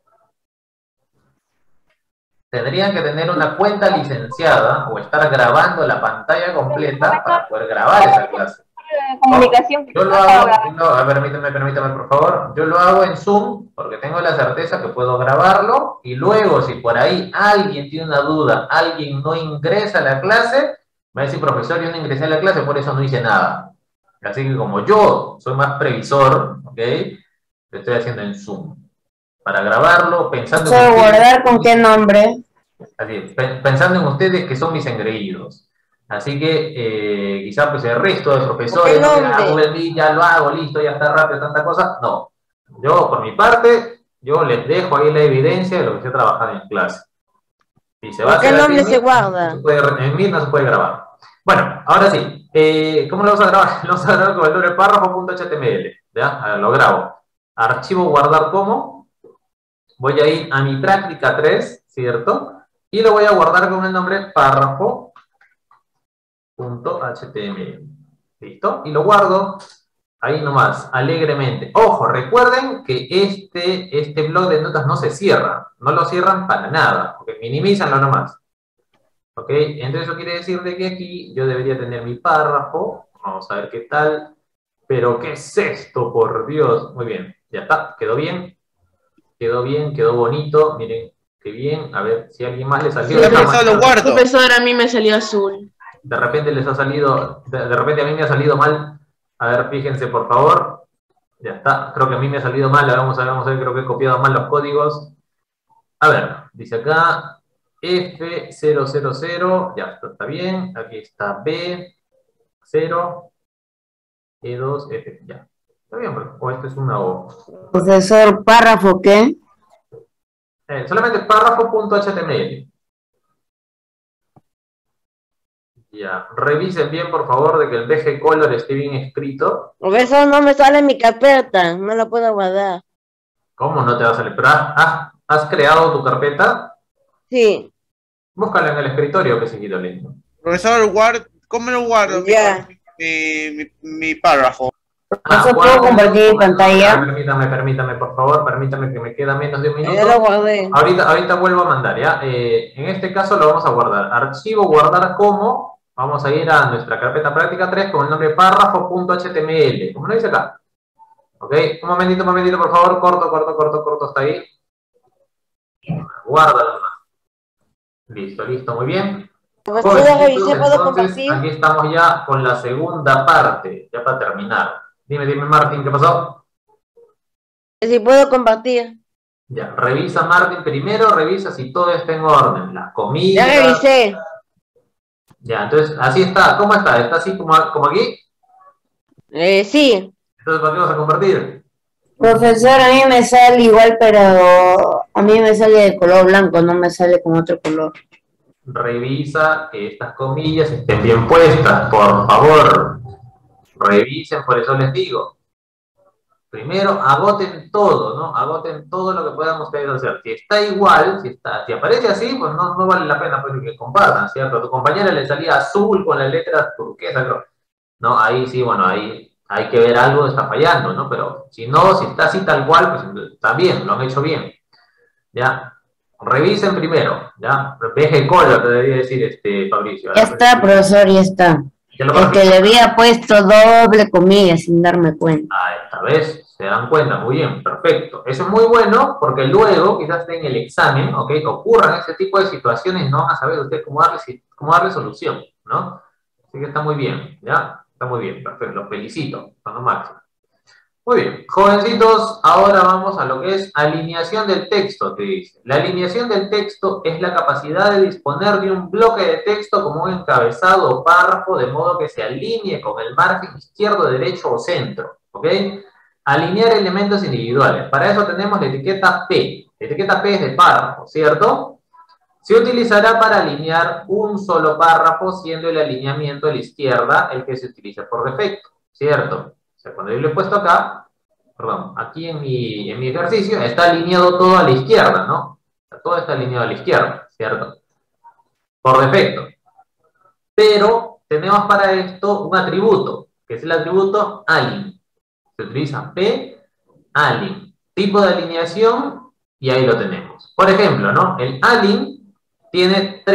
Tendrían que tener una cuenta licenciada o estar grabando la pantalla completa para poder grabar esa clase. Comunicación. Yo lo hago, permítame, por favor. Yo lo hago en Zoom porque tengo la certeza que puedo grabarlo y luego si por ahí alguien tiene una duda, alguien no ingresa a la clase, va a decir, profesor, yo no ingresé a la clase, por eso no hice nada. Así que como yo soy más previsor, ¿ok? Lo estoy haciendo en Zoom. Para grabarlo, pensando en ¿Guardar con qué nombre? Así, pensando en ustedes que son mis engreídos. Así que quizá pues el resto de profesores, ya lo hago, listo, ya está rápido, tanta cosa. No, yo por mi parte, yo les dejo ahí la evidencia de lo que estoy trabajando en clase. Si se va a hacer ¿Qué nombre así, se guarda? en Meet no se puede grabar. Bueno, ahora sí, ¿cómo lo vamos a grabar? Lo vamos a grabar con el nombre párrafo.html, ¿ya? Lo grabo. Archivo guardar como. Voy a ir a mi práctica 3, ¿cierto? Y lo voy a guardar con el nombre párrafo.html. ¿Listo? Y lo guardo ahí nomás, alegremente. Ojo, recuerden que este blog de notas no se cierra. No lo cierran para nada, porque minimízanlo nomás. ¿Ok? Entonces eso quiere decir de que aquí yo debería tener mi párrafo. Vamos a ver qué tal. Pero ¿qué es esto? Por Dios. Muy bien, ya está, quedó bien. Quedó bien, quedó bonito. Miren, qué bien. A ver si a alguien más le salió. Sí, profesor, lo guardo. Profesor, a mí me salió azul. De repente les ha salido, de repente a mí me ha salido mal. A ver, fíjense por favor. Ya está, creo que a mí me ha salido mal. Vamos a ver, creo que he copiado mal los códigos. A ver, dice acá F000, ya está bien. Aquí está B0, E2, F, ya. Está bien, o esto es una O. Profesor, ¿párrafo qué? Solamente párrafo.html. Ya, revisen bien, por favor, de que el BG Color esté bien escrito. Profesor, no me sale mi carpeta, no la puedo guardar. ¿Cómo no te va a salir? Pero ¿has creado tu carpeta? Sí, Búscala en el escritorio, que seguido lindo. Profesor, ¿cómo lo guardo? ya. Mi párrafo. ¿Profesor, puedo compartir mi pantalla? Permítame, por favor, permítame que me queda menos de un minuto. Ya lo guardé. Ahorita vuelvo a mandar, ¿ya? En este caso lo vamos a guardar. Archivo, guardar como. Vamos a ir a nuestra carpeta práctica 3 con el nombre párrafo.html, como lo dice acá. ¿Ok? Un momentito, por favor. Corto, hasta ahí. Guárdalo. Listo, muy bien. Profesor, ya revisé, ¿puedo Entonces, compartir? aquí estamos ya con la segunda parte, ya para terminar. Dime, Martín, ¿qué pasó? Si puedo compartir. Ya, revisa, Martín, primero revisa si todo está en orden. Las comidas. Ya revisé. Ya, entonces, así está. ¿Cómo está? ¿Está así como aquí? Sí. Entonces, ¿para qué vas a compartir? Profesor, a mí me sale igual, pero a mí me sale de color blanco, no me sale con otro color. Revisa que estas comillas estén bien puestas, por favor. Revisen, por eso les digo. Primero, agoten todo, ¿no? Agoten todo lo que puedan ustedes hacer. Si está igual, si aparece así, pues no vale la pena pues, que compartan, ¿cierto? A tu compañera le salía azul con las letras turquesa, creo. No, ahí sí, bueno, ahí hay que ver algo que está fallando, ¿no? Pero si no, si está así tal cual, pues está bien, lo han hecho bien. ¿Ya? Revisen primero, ¿ya? BG Color, te debería decir, Fabricio. Ya está, profesor, ya está. ¿Ya lo Es que le había puesto doble comilla sin darme cuenta. Esta vez se dan cuenta, muy bien, perfecto. Eso es muy bueno porque luego, quizás en el examen, ¿ok? Ocurran ese tipo de situaciones, no van a saber ustedes cómo darle solución, ¿no? Así que está muy bien, ¿ya? Está muy bien, perfecto, los felicito, son lo máximo. Muy bien, jovencitos, ahora vamos a lo que es alineación del texto, te dice. La alineación del texto es la capacidad de disponer de un bloque de texto como un encabezado o párrafo de modo que se alinee con el margen izquierdo, derecho o centro, ¿ok? Alinear elementos individuales. Para eso tenemos la etiqueta P. La etiqueta P es de párrafo, ¿cierto? Se utilizará para alinear un solo párrafo, siendo el alineamiento a la izquierda el que se utiliza por defecto, ¿cierto? O sea, cuando yo lo he puesto acá, perdón, aquí en mi ejercicio, está alineado todo a la izquierda, ¿no? O sea, todo está alineado a la izquierda, ¿cierto? Por defecto. Pero tenemos para esto un atributo, que es el atributo align. Se utiliza P, align. Tipo de alineación, y ahí lo tenemos. Por ejemplo, ¿no? El align tiene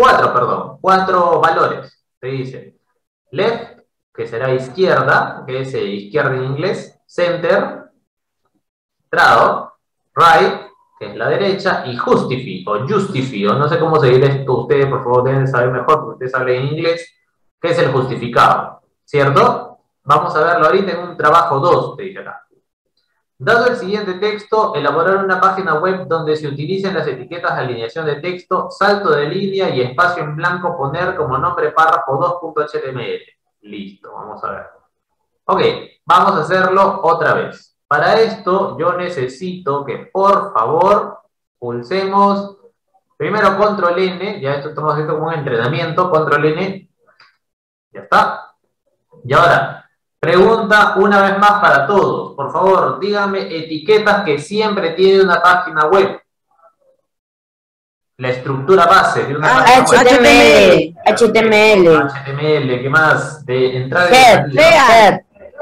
cuatro valores. Se dice left, que será izquierda, que es izquierda en inglés, center, centrado, right, que es la derecha, y justify, o no sé cómo se dice esto, ustedes por favor deben saber mejor, porque ustedes hablan en inglés, que es el justificado, ¿cierto? Vamos a verlo ahorita en un trabajo 2, te dice acá. Dado el siguiente texto, elaborar una página web donde se utilicen las etiquetas de alineación de texto, salto de línea y espacio en blanco, poner como nombre párrafo 2.html. Listo, vamos a ver. Ok, vamos a hacerlo otra vez. Para esto, yo necesito que, por favor, pulsemos primero Control N, ya esto estamos haciendo como un entrenamiento, Control N, ya está. Y ahora, pregunta una vez más para todos. Por favor, díganme etiquetas que siempre tiene una página web. La estructura base de una página web. HTML, ¿qué más? De entrada y salida.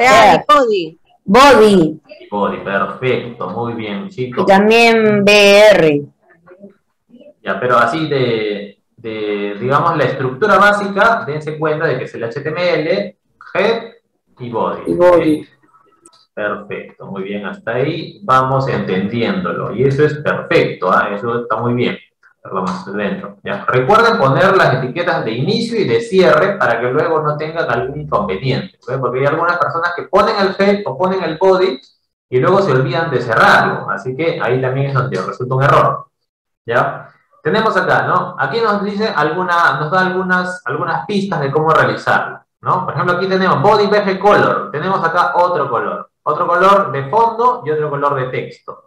Body. Body, perfecto, muy bien, chicos. Y también BR. Ya, pero así digamos, la estructura básica, dense cuenta de que es el HTML, head y body. Perfecto, muy bien, hasta ahí vamos entendiéndolo. Y eso es perfecto, eso está muy bien. Perdón, dentro. ¿Ya? Recuerden poner las etiquetas de inicio y de cierre para que luego no tengan algún inconveniente, ¿sí? Porque hay algunas personas que ponen el head o ponen el body y luego se olvidan de cerrarlo. Así que ahí también es donde resulta un error. ¿Ya? Tenemos acá, ¿no? Aquí nos dice nos da algunas pistas de cómo realizarlo, ¿no? Por ejemplo, aquí tenemos body BG color. Tenemos acá otro color de fondo y otro color de texto.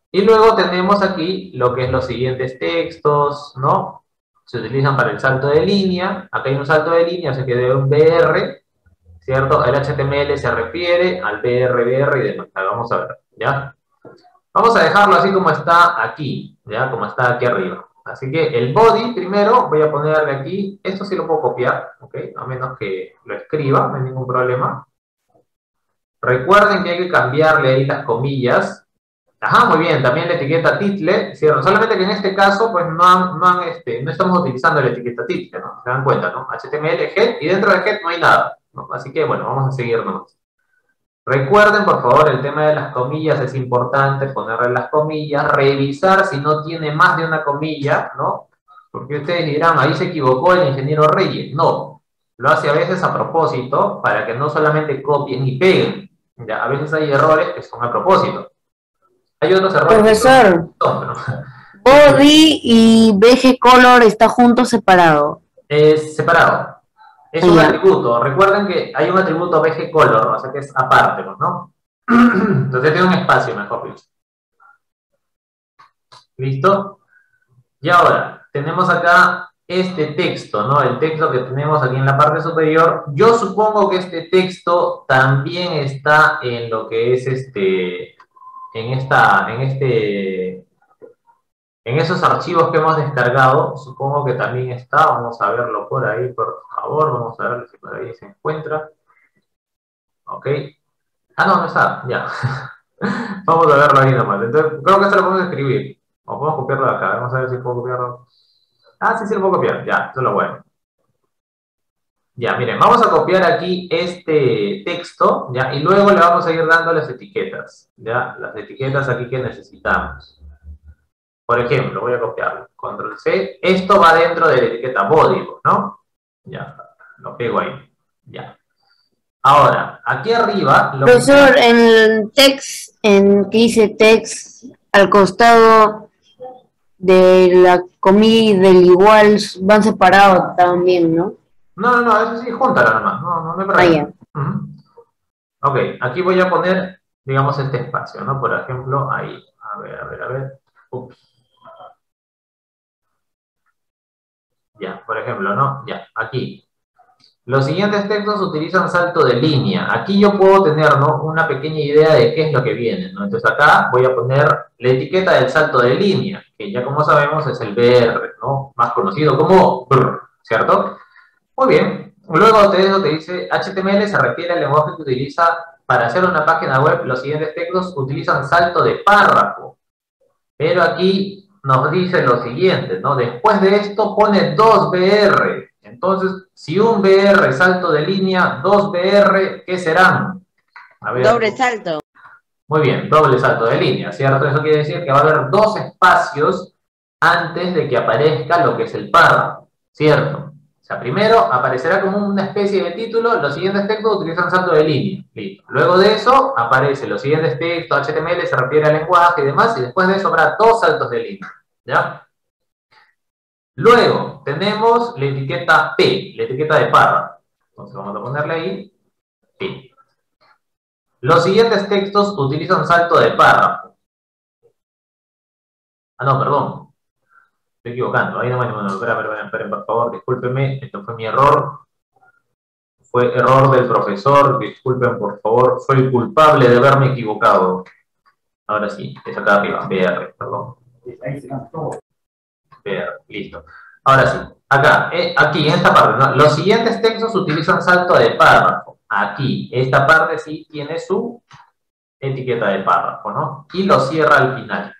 Y luego tenemos aquí lo que es los siguientes textos, ¿no? Se utilizan para el salto de línea. Acá hay un salto de línea, o sea que debe un BR, ¿cierto? El HTML se refiere al BR y demás. Vamos a ver, ¿ya? Vamos a dejarlo así como está aquí, ¿ya? Como está aquí arriba. Así que el body primero voy a ponerle aquí, esto sí lo puedo copiar, ¿ok? A menos que lo escriba, no hay ningún problema. Recuerden que hay que cambiarle ahí las comillas. Ajá, muy bien, también la etiqueta title, ¿cierto? Solamente que en este caso, pues no estamos utilizando la etiqueta title, ¿no? Se dan cuenta, ¿no? HTML, head, y dentro de head no hay nada, ¿no? Así que, bueno, vamos a seguir nomás. Recuerden, por favor, el tema de las comillas es importante, ponerle las comillas, revisar si no tiene más de una comilla, ¿no? Porque ustedes dirán, ahí se equivocó el ingeniero Reyes. No, lo hace a veces a propósito, para que no solamente copien y peguen. Ya, a veces hay errores que son a propósito. Hay otros errores. Profesor, body y BG color está junto o separado. Es separado. Es un atributo. Recuerden que hay un atributo BG color, o sea que es aparte, ¿no? Entonces tiene un espacio, mejor dicho. ¿Listo? Y ahora, tenemos acá este texto, ¿no? El texto que tenemos aquí en la parte superior. Yo supongo que este texto también está en lo que es en esos archivos que hemos descargado. Supongo que también está. Vamos a verlo por ahí, por favor. Vamos a ver si por ahí se encuentra. Ok. Ah, no está. Ya. Vamos a verlo ahí nomás. Entonces, creo que esto lo podemos escribir. O podemos copiarlo de acá. Vamos a ver si puedo copiarlo. Ah, sí, lo puedo copiar. Ya, eso es lo bueno. Ya, miren, vamos a copiar aquí este texto, ¿ya? Y luego le vamos a ir dando las etiquetas, ¿ya? Las etiquetas aquí que necesitamos. Por ejemplo, voy a copiarlo. Control C. Esto va dentro de la etiqueta body, ¿no? Ya, lo pego ahí. Ya. Ahora, aquí arriba... Profesor, en el text, que dice text, al costado de la comilla y del igual van separados también, ¿no? No, eso sí, júntala nomás, no hay problema. Ok, aquí voy a poner, digamos, este espacio, ¿no? Por ejemplo, ahí. A ver. Ups. Ya, por ejemplo, ¿no? Ya, aquí. Los siguientes textos utilizan salto de línea. Aquí yo puedo tener, ¿no? Una pequeña idea de qué es lo que viene, ¿no? Entonces acá voy a poner la etiqueta del salto de línea, que ya como sabemos es el BR, ¿no? Más conocido como BR, ¿cierto? Muy bien. Luego de eso te dice, HTML se refiere al lenguaje que utiliza para hacer una página web. Los siguientes textos utilizan salto de párrafo. Pero aquí nos dice lo siguiente, ¿no? Después de esto pone 2 BR. Entonces, si un BR salto de línea, 2 BR, ¿qué serán? A ver. Doble salto. Muy bien, doble salto de línea, ¿cierto? Eso quiere decir que va a haber 2 espacios antes de que aparezca lo que es el párrafo, ¿cierto? O sea, primero aparecerá como una especie de título, los siguientes textos utilizan salto de línea. Listo. Luego de eso aparecen los siguientes textos, HTML se refiere al lenguaje y demás, y después de eso habrá 2 saltos de línea, ¿ya? Luego tenemos la etiqueta P, la etiqueta de párrafo. Entonces vamos a ponerle ahí P. Los siguientes textos utilizan salto de párrafo. Ah, no, perdón. Estoy equivocando. Ahí no, esperen, por favor, discúlpenme. Esto fue mi error. Fue error del profesor. Disculpen, por favor. Soy culpable de haberme equivocado. Ahora sí, es acá arriba. BR, perdón. Listo. Ahora sí, acá, aquí, en esta parte, ¿no? Los siguientes textos utilizan salto de párrafo. Aquí, esta parte sí tiene su etiqueta de párrafo, ¿no? Y lo cierra al final.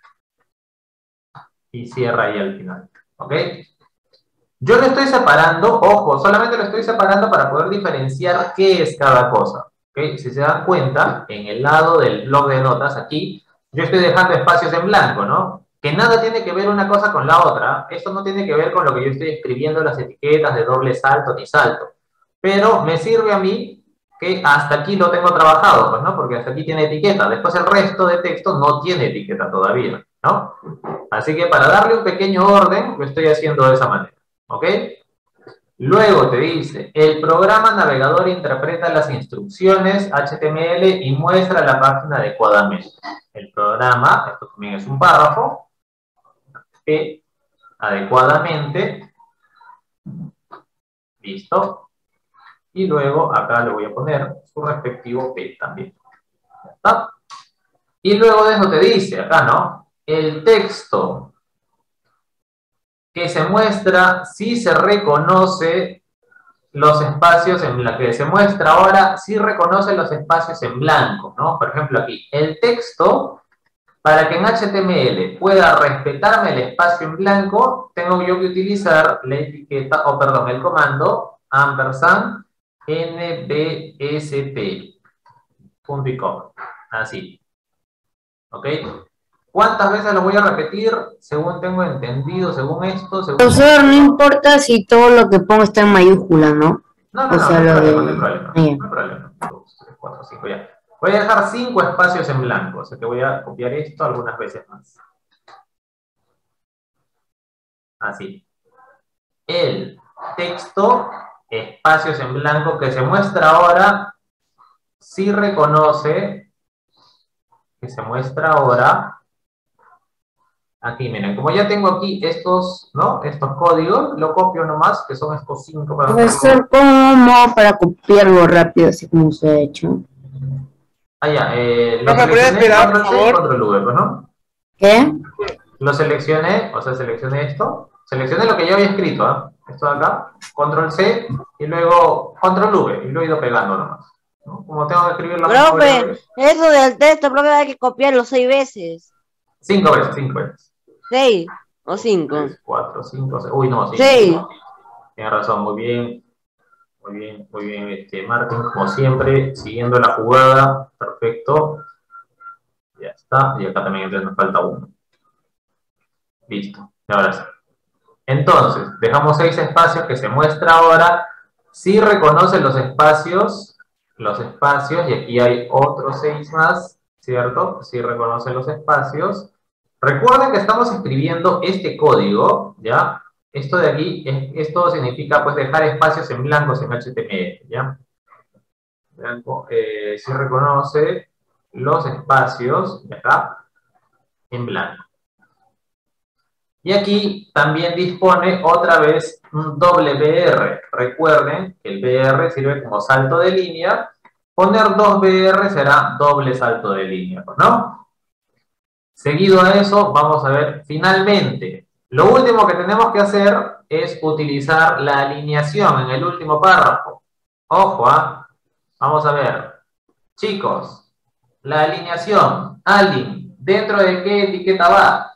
Y cierra ahí al final, ¿ok? Yo lo estoy separando, ojo, solamente lo estoy separando para poder diferenciar qué es cada cosa, ¿ok? Si se dan cuenta, en el lado del bloc de notas, aquí, yo estoy dejando espacios en blanco, ¿no? Que nada tiene que ver una cosa con la otra. Esto no tiene que ver con lo que yo estoy escribiendo en las etiquetas de doble salto ni salto. Pero me sirve a mí que hasta aquí lo tengo trabajado, pues, ¿no? Porque hasta aquí tiene etiqueta. Después el resto de texto no tiene etiqueta todavía, ¿no? Así que para darle un pequeño orden, lo estoy haciendo de esa manera, ¿ok? Luego te dice, el programa navegador interpreta las instrucciones HTML y muestra la página adecuadamente. El programa, esto también es un párrafo, que adecuadamente, listo, y luego acá le voy a poner su respectivo P también. ¿Ya está? Y luego de eso te dice acá, ¿no? El texto que se muestra si se reconoce los espacios en la que se muestra ahora, si reconoce los espacios en blanco, ¿no? Por ejemplo aquí, el texto, para que en HTML pueda respetarme el espacio en blanco, tengo yo que utilizar la etiqueta, o perdón, el comando ampersand nbsp, punto y coma, así, ¿ok? ¿Cuántas veces lo voy a repetir? Según tengo entendido, según esto, según... Profesor, no importa si todo lo que pongo está en mayúscula, ¿no? No, O sea, no lo hay de... problema, no hay problema, no hay problema. 2, 3, 4, 5, ya. Voy a dejar 5 espacios en blanco, o sea que voy a copiar esto algunas veces más. Así. El texto, espacios en blanco que se muestra ahora, sí reconoce que se muestra ahora. Aquí, miren, como ya tengo aquí estos, ¿no? Estos códigos, lo copio nomás, que son estos 5 para... Profesor, ¿cómo para copiarlo rápido, así como usted ha hecho? Ah, ya, ¿No me puede esperar, por favor? Control V, pues, ¿no? ¿Qué? Lo seleccioné, o sea, seleccioné esto. Seleccioné lo que yo había escrito, ¿ah? Esto de acá. Control C y luego Control V. Y lo he ido pegando nomás, ¿no? Como tengo que escribirlo... Profe, eso del texto, profe, hay que copiarlo 6 veces. 5 veces, 5 veces. 6 o 5. 3, 4, 5, 6. Uy, no, 5. 6. Tienes razón, muy bien. Muy bien, Martín, como siempre, siguiendo la jugada. Perfecto. Ya está. Y acá también entonces nos falta 1. Listo. Y ahora sí. Entonces, dejamos 6 espacios que se muestra ahora. Sí reconoce los espacios, y aquí hay otros 6 más, ¿cierto? Sí reconoce los espacios. Recuerden que estamos escribiendo este código, ¿ya? Esto de aquí, esto significa pues dejar espacios en blancos en HTML, ¿ya? Blanco, sí reconoce los espacios, de acá, en blanco. Y aquí también dispone otra vez un doble BR. Recuerden que el BR sirve como salto de línea. Poner 2 BR será doble salto de línea, ¿no? Seguido a eso, vamos a ver finalmente. Lo último que tenemos que hacer es utilizar la alineación en el último párrafo. Ojo, ¿ah? Vamos a ver. Chicos, la alineación, align, ¿dentro de qué etiqueta va?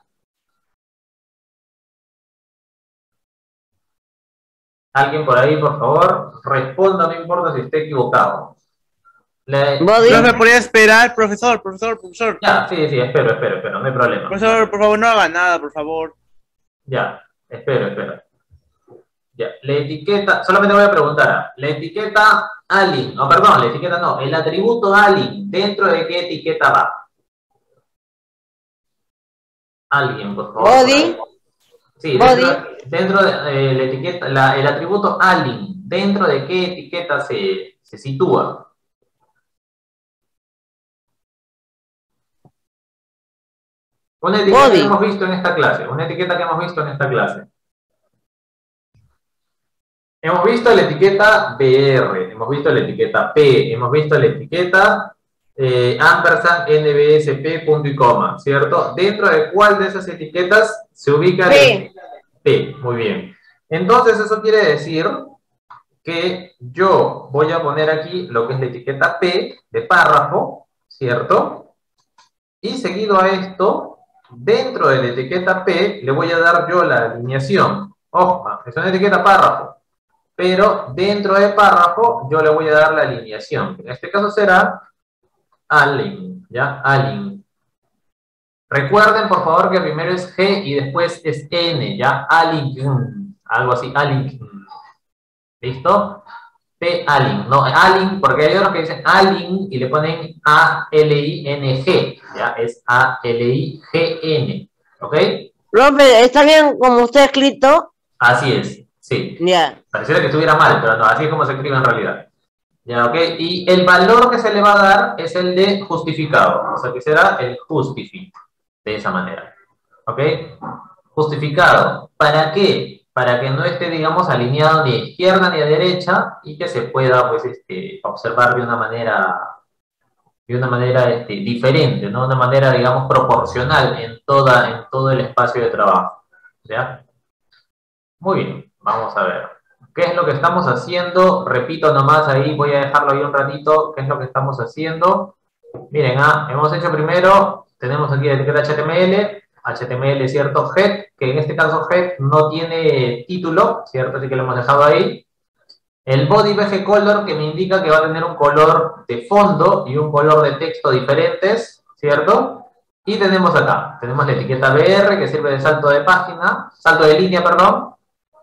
Alguien por ahí, por favor, responda, no importa si esté equivocado. ¿No me podría esperar, profesor? Ya, sí, espero, no hay problema. Profesor, por favor, no haga nada, por favor. Ya, espero. Ya, la etiqueta, solamente voy a preguntar, la etiqueta align, no, perdón, la etiqueta no, el atributo align, ¿dentro de qué etiqueta va? Alguien, por favor. Body. Sí, dentro de la etiqueta, el atributo align, ¿dentro de qué etiqueta se sitúa? Una etiqueta que hemos visto en esta clase, Hemos visto la etiqueta BR, hemos visto la etiqueta P, hemos visto la etiqueta ampersand nbsp, punto y coma, ¿cierto? ¿Dentro de cuál de esas etiquetas se ubica P? P, muy bien. Entonces eso quiere decir que yo voy a poner aquí lo que es la etiqueta P de párrafo, ¿cierto? Y seguido a esto, dentro de la etiqueta P, le voy a dar yo la alineación. Ojo, es una etiqueta párrafo. Pero dentro de párrafo, yo le voy a dar la alineación. En este caso será align, ¿ya? Align. Recuerden, por favor, que primero es G y después es N, ¿ya? Align. Algo así, align. ¿Listo? P-align, no, align, porque hay otros que dicen align y le ponen A-L-I-N-G, ya, es A-L-I-G-N, ¿ok? Profe, ¿está bien como usted ha escrito? Así es, Sí, Ya. pareciera que estuviera mal, pero no, así es como se escribe en realidad. Ya, ok. Y el valor que se le va a dar es el de justificado, o sea que será el justify, de esa manera. ¿Ok? Justificado. ¿Para qué? Para que no esté, digamos, alineado ni a izquierda ni a derecha y que se pueda, pues, observar de una manera diferente, ¿no? De una manera, digamos, proporcional en todo el espacio de trabajo. ¿Ya? Muy bien, vamos a ver. ¿Qué es lo que estamos haciendo? Repito nomás ahí, voy a dejarlo ahí un ratito. ¿Qué es lo que estamos haciendo? Miren, hemos hecho primero, tenemos aquí la etiqueta HTML, ¿cierto? Head, que en este caso Head no tiene título, ¿cierto? Así que lo hemos dejado ahí. El body BG color, que me indica que va a tener un color de fondo y un color de texto diferentes, ¿cierto? Y tenemos acá, tenemos la etiqueta BR, que sirve de salto de línea, perdón.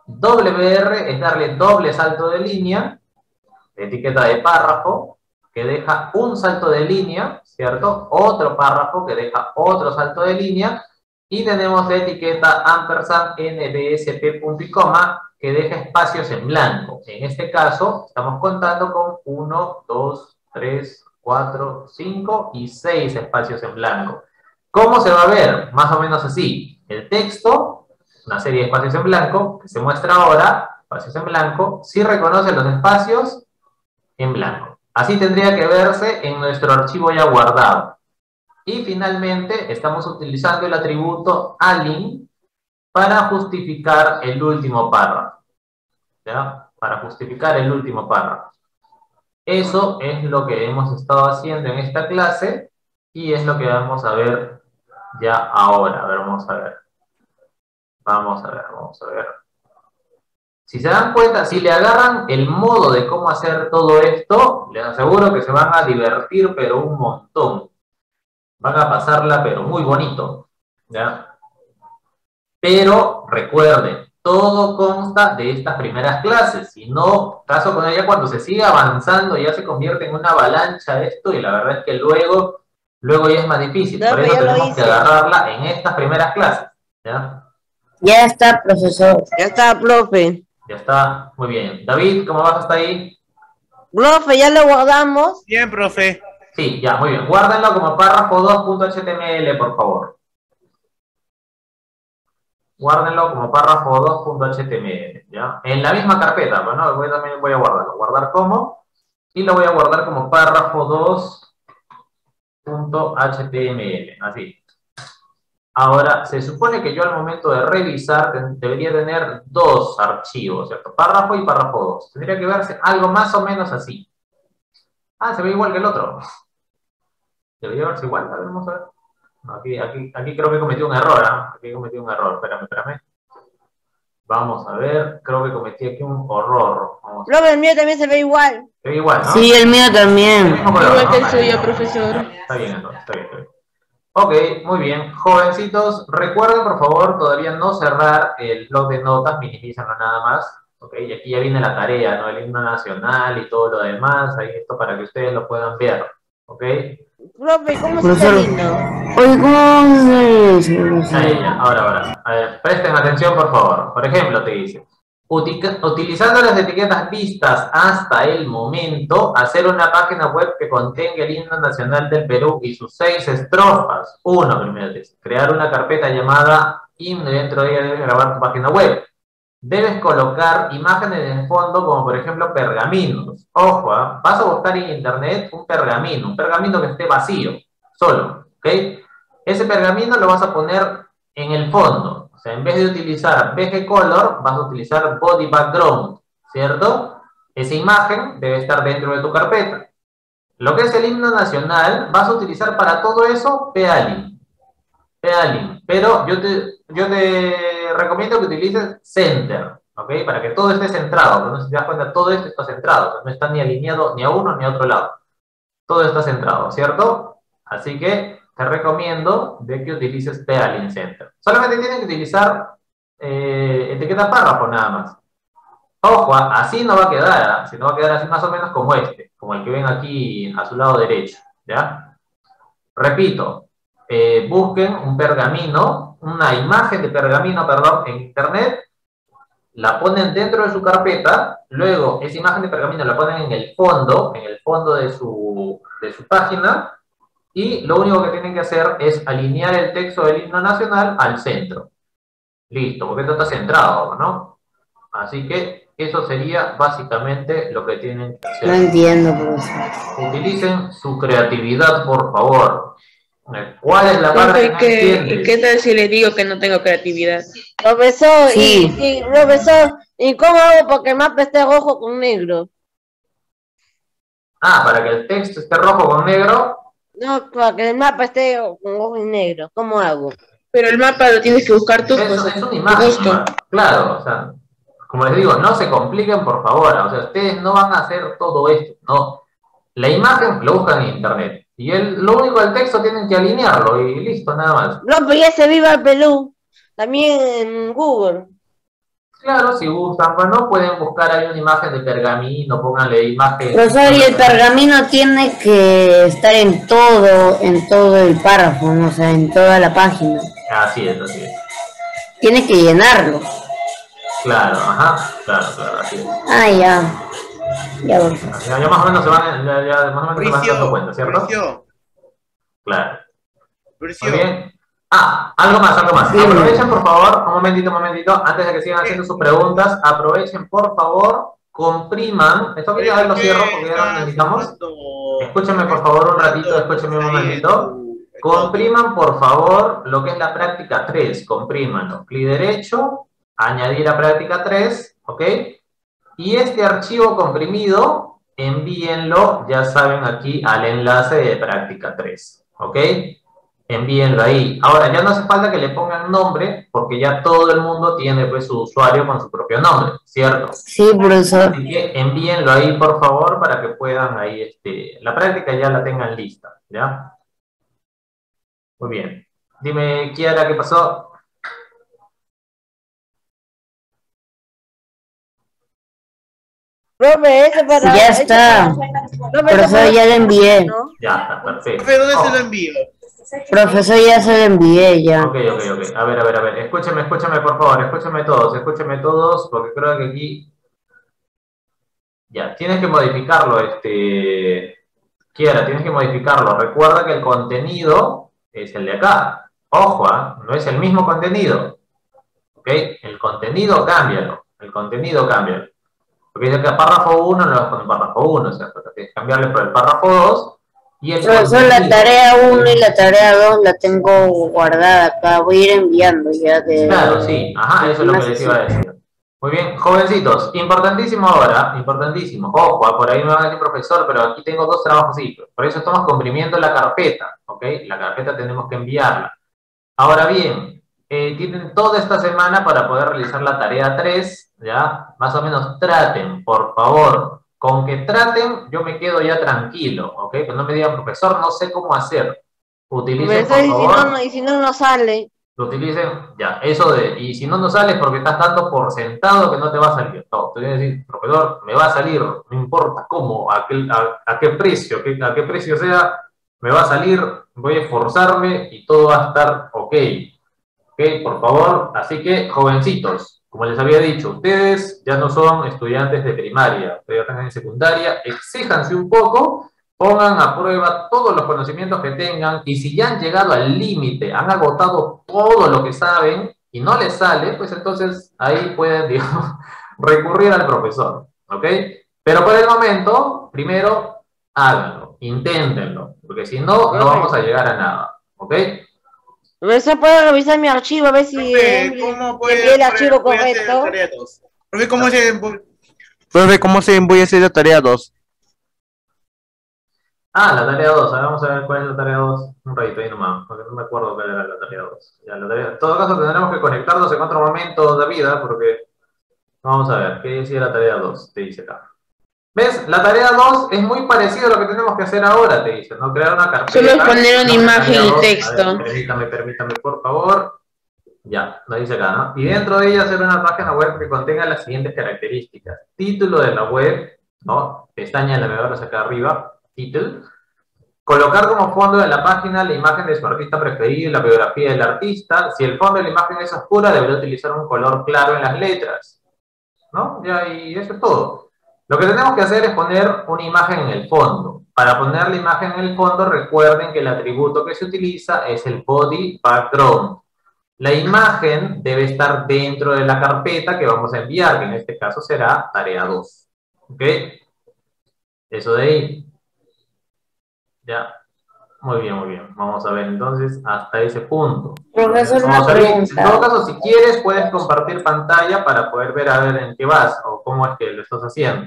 WR es darle doble salto de línea, etiqueta de párrafo, que deja un salto de línea, ¿cierto? Otro párrafo que deja otro salto de línea, y tenemos la etiqueta ampersand nbsp punto y coma, que deja espacios en blanco. En este caso, estamos contando con 1, 2, 3, 4, 5 y 6 espacios en blanco. ¿Cómo se va a ver? Más o menos así. El texto, una serie de espacios en blanco, que se muestra ahora, espacios en blanco, sí reconoce los espacios en blanco. Así tendría que verse en nuestro archivo ya guardado. Y finalmente estamos utilizando el atributo align para justificar el último párrafo. ¿Ya? Para justificar el último párrafo. Eso es lo que hemos estado haciendo en esta clase y es lo que vamos a ver ya ahora. A ver, vamos a ver. Vamos a ver. Si se dan cuenta, si le agarran el modo de cómo hacer todo esto, les aseguro que se van a divertir, pero un montón. Van a pasarla, pero muy bonito. ¿Ya? Pero recuerden, todo consta de estas primeras clases. Si no, caso con ella, cuando se sigue avanzando, ya se convierte en una avalancha esto, y la verdad es que luego ya es más difícil. No, Por eso ya lo tenemos que hice. agarrarla en estas primeras clases. ¿Ya? Ya está, profesor. Ya está, profe. Ya está, muy bien. David, ¿cómo vas hasta ahí? Profe, ya lo guardamos. Bien, profe. Sí, ya, muy bien. Guárdenlo como párrafo 2.html, por favor. Guárdenlo como párrafo 2.html, ¿ya? En la misma carpeta, bueno, también voy a guardarlo. Guardar como, y lo voy a guardar como párrafo 2.html, así. Ahora, se supone que yo al momento de revisar debería tener dos archivos, ¿cierto? Párrafo y párrafo 2. Tendría que verse algo más o menos así. Ah, se ve igual que el otro. Debería verse igual, a ver, vamos a ver. No, aquí creo que cometí un error, ¿ah? Aquí cometí un error, espérame. Vamos a ver, creo que cometí aquí un horror. Profe, el mío también se ve igual. Se ve igual, ¿no? Sí, el mío El también. mismo color, Igual ¿no? que el suyo, profesor. Está bien, entonces, está bien. Ok, muy bien. Jovencitos, recuerden, por favor, todavía no cerrar el blog de notas, minimízanlo nada más. Ok, y aquí ya viene la tarea, ¿no? El himno nacional y todo lo demás. Ahí esto para que ustedes lo puedan ver. Ok. Profe, ¿cómo se Profesor. está lindo? Oye, ¿cómo vamos a hacer eso? Ahí ya, ahora. A ver, presten atención, por favor. Por ejemplo, te dice, utilizando las etiquetas vistas hasta el momento, hacer una página web que contenga el himno nacional del Perú y sus 6 estrofas. Primero dice, crear una carpeta llamada himno y dentro de ella debes grabar tu página web. Debes colocar imágenes en el fondo, como por ejemplo pergaminos. Ojo, vas a buscar en internet un pergamino que esté vacío, solo, ¿ok? Ese pergamino lo vas a poner en el fondo. O sea, en vez de utilizar BG Color, vas a utilizar Body Background, ¿cierto? Esa imagen debe estar dentro de tu carpeta. Lo que es el himno nacional, vas a utilizar para todo eso P-Align. Pero yo te recomiendo que utilices Center, ¿ok? Para que todo esté centrado. ¿No? Si te das cuenta, todo esto está centrado. O sea, no está ni alineado ni a uno ni a otro lado. Todo está centrado, ¿cierto? Así que te recomiendo de que utilices P-Align Center. Solamente tienes que utilizar etiqueta párrafo nada más. Ojo, así no va a quedar, sino va a quedar así más o menos como como el que ven aquí a su lado derecho, ¿ya? Repito, busquen un pergamino, una imagen de pergamino, perdón, en internet, la ponen dentro de su carpeta, luego esa imagen de pergamino la ponen en el fondo de su página, y lo único que tienen que hacer es alinear el texto del himno nacional al centro. Listo, porque esto está centrado, ¿no? Así que eso sería básicamente lo que tienen que hacer. No entiendo, profesor. Utilicen su creatividad, por favor. ¿Cuál es la parte que no ¿Y entiendes? qué tal si le digo que no tengo creatividad? Profesor, Sí. profesor, ¿y cómo hago para que el mapa esté rojo con negro? Ah, para que el texto esté rojo con negro. No, para que el mapa esté con rojo y negro, ¿cómo hago? Pero el mapa lo tienes que buscar tú, Eso pues, es una a imagen, tu gusto. claro, o sea, como les digo, no se compliquen, por favor, o sea, ustedes no van a hacer todo esto, no. La imagen lo buscan en internet, y lo único del texto tienen que alinearlo, y listo, nada más. No, pero ya se viva el Perú, también en Google. Claro, si gustan, bueno, pueden buscar ahí una imagen de pergamino, pónganle imagen. Profesor, y el pergamino tiene que estar en todo el párrafo, ¿no? O sea, en toda la página. Así es, así es. Tiene que llenarlo. Claro, ajá, claro, así es. Ah, ya. Ya, profesor. Ya más o menos se van, ya más o menos se van dando cuenta, ¿cierto? Claro. Muy bien. Ah, algo más. Sí. Aprovechen, por favor, un momentito, antes de que sigan haciendo sus preguntas, aprovechen, por favor, compriman. Esto que ya lo cierro porque ya lo necesitamos. Escúchenme, por favor, un ratito, escúchenme un momentito. Compriman, por favor, lo que es la práctica 3. Comprímanlo. Clic derecho, añadir a práctica 3, ¿ok? Y este archivo comprimido, envíenlo, ya saben, aquí al enlace de práctica 3, ¿ok? Envíenlo ahí. Ahora, ya no hace falta que le pongan nombre, porque ya todo el mundo tiene pues su usuario con su propio nombre, ¿cierto? Sí, profesor. Así que envíenlo ahí, por favor, para que puedan ahí, la práctica ya la tengan lista, ¿ya? Muy bien. Dime, Kiara, ¿qué pasó? Profe, ese para... Ya está. Profesor, ya le envié. ¿no? Ya está, perfecto. Profe, ¿dónde se lo envío? Profesor, ya se lo envié ya. Ok. A ver. Escúcheme, por favor. Escúcheme todos, porque creo que aquí... Ya, tienes que modificarlo, Kiara, tienes que modificarlo. Recuerda que el contenido es el de acá. Ojo, no es el mismo contenido. ¿Ok? El contenido, cámbialo. Porque dice que párrafo 1 no lo vas a poner párrafo 1, o sea, tienes que cambiarle por el párrafo 2. Y el Profesor, la tarea 1 y la tarea 2 la tengo guardada acá. Voy a ir enviando ya de... Claro, sí. Ajá, eso es lo que les iba a decir. Muy bien, jovencitos, importantísimo ahora, importantísimo. Ojo, por ahí me van a decir, profesor, pero aquí tengo 2 trabajos hijos. Por eso estamos comprimiendo la carpeta, ¿ok? La carpeta tenemos que enviarla. Ahora bien, tienen toda esta semana para poder realizar la tarea 3, ¿ya? Más o menos traten, por favor. Con que traten, yo me quedo ya tranquilo, ¿ok? Que no me digan, profesor, no sé cómo hacer. Utilicen, por favor. Y si no, no sale. Lo utilicen, ya, eso de, y si no sales porque estás dando por sentado que no te va a salir. No, te voy a decir, profesor, me va a salir, no importa cómo, a qué precio, a qué precio sea, me va a salir, voy a esforzarme y todo va a estar ok. Ok, por favor, así que, jovencitos, como les había dicho, ustedes ya no son estudiantes de primaria, ustedes ya están en secundaria, exíjanse un poco, pongan a prueba todos los conocimientos que tengan, y si ya han llegado al límite, han agotado todo lo que saben, y no les sale, pues entonces ahí pueden, digamos, recurrir al profesor, ¿ok? Pero por el momento, primero, háganlo, inténtenlo, porque si no, no vamos a llegar a nada, ¿ok? Profesor, ¿puedo revisar mi archivo a ver si Profe, ¿cómo envié el archivo voy a hacer la correcto? tarea 2? Profe, ¿cómo se voy a hacer la tarea 2? Ah, la tarea 2, vamos a ver cuál es la tarea 2. Un ratito ahí nomás, porque no me acuerdo cuál era la tarea 2. Ya, en todo caso tendremos que conectarnos en otro momento de vida, porque vamos a ver, ¿qué decía la tarea 2? Te dice acá. ¿Ves? La tarea 2 es muy parecida a lo que tenemos que hacer ahora, te dice, ¿no? Crear una carpeta. Solo es poner una imagen y 2, texto. A ver, permítame, por favor. Ya, lo dice acá, ¿no? Y dentro de ella hacer una página web que contenga las siguientes características. Título de la web, ¿no? Pestaña de navegadores acá arriba, título. Colocar como fondo de la página la imagen de su artista preferido y la biografía del artista. Si el fondo de la imagen es oscura, deberá utilizar un color claro en las letras. ¿no? Ya, y eso es todo. Lo que tenemos que hacer es poner una imagen en el fondo. Para poner la imagen en el fondo, recuerden que el atributo que se utiliza es el body background. La imagen debe estar dentro de la carpeta que vamos a enviar, que en este caso será tarea 2. ¿Ok? Eso de ahí. Ya. Muy bien, muy bien. Vamos a ver entonces hasta ese punto. Profesor, Vamos una a ver. En pregunta. todo caso, si quieres, puedes compartir pantalla para poder ver a ver en qué vas o cómo es que lo estás haciendo.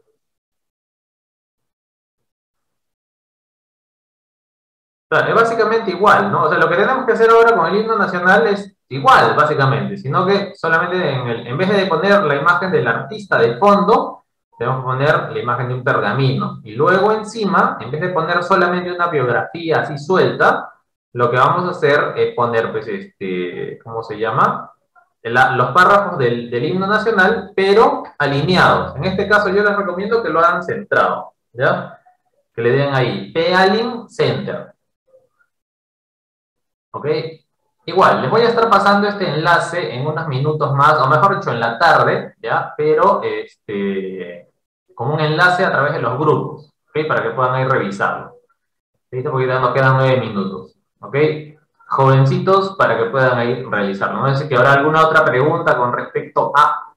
O sea, es básicamente igual, ¿no? O sea, lo que tenemos que hacer ahora con el himno nacional es igual, básicamente, sino que solamente en vez de poner la imagen del artista de fondo, tenemos que poner la imagen de un pergamino. Y luego encima, en vez de poner solamente una biografía así suelta, lo que vamos a hacer es poner, pues, ¿cómo se llama? Los párrafos del himno nacional, pero alineados. En este caso yo les recomiendo que lo hagan centrado, ¿ya? Que le den ahí, P-Align Center. ¿Ok? Igual, les voy a estar pasando este enlace en unos minutos más, o mejor dicho, en la tarde, ¿ya? Pero, como un enlace a través de los grupos, ¿ok? Para que puedan ahí revisarlo. ¿Listo? Porque ya nos quedan 9 minutos, ¿ok? Jovencitos, para que puedan ahí realizarlo. No sé si habrá alguna otra pregunta con respecto a...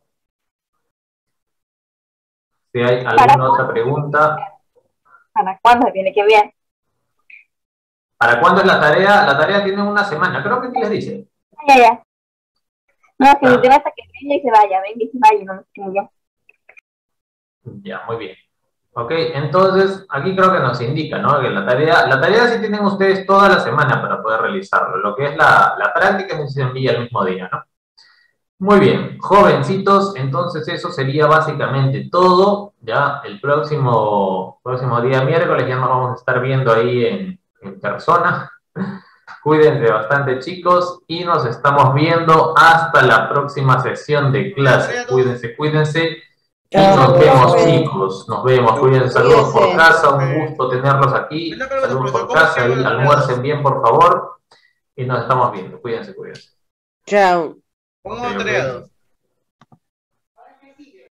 Si hay alguna otra pregunta. ¿Para cuándo viene? Qué bien. ¿Para cuándo es la tarea? La tarea tiene una semana, creo que aquí les dice. Ya. No, que Ah. mi tema hasta que venga y se vaya, no sé qué ya. Ya, muy bien. Ok, entonces aquí creo que nos indica, ¿no? Que la tarea sí tienen ustedes toda la semana para poder realizarlo. Lo que es la práctica se envía el mismo día, ¿no? Muy bien, jovencitos, entonces eso sería básicamente todo. Ya el próximo día miércoles ya nos vamos a estar viendo ahí en persona. Cuídense bastante, chicos, y nos estamos viendo hasta la próxima sesión de clase. Cuídense. Y nos vemos, chicos. Nos vemos. Cuídense. Saludos por casa. Un gusto tenerlos aquí. Saludos por casa. Y almuercen bien, por favor. Y nos estamos viendo. Cuídense. Chao. ¿Cómo tarea 2?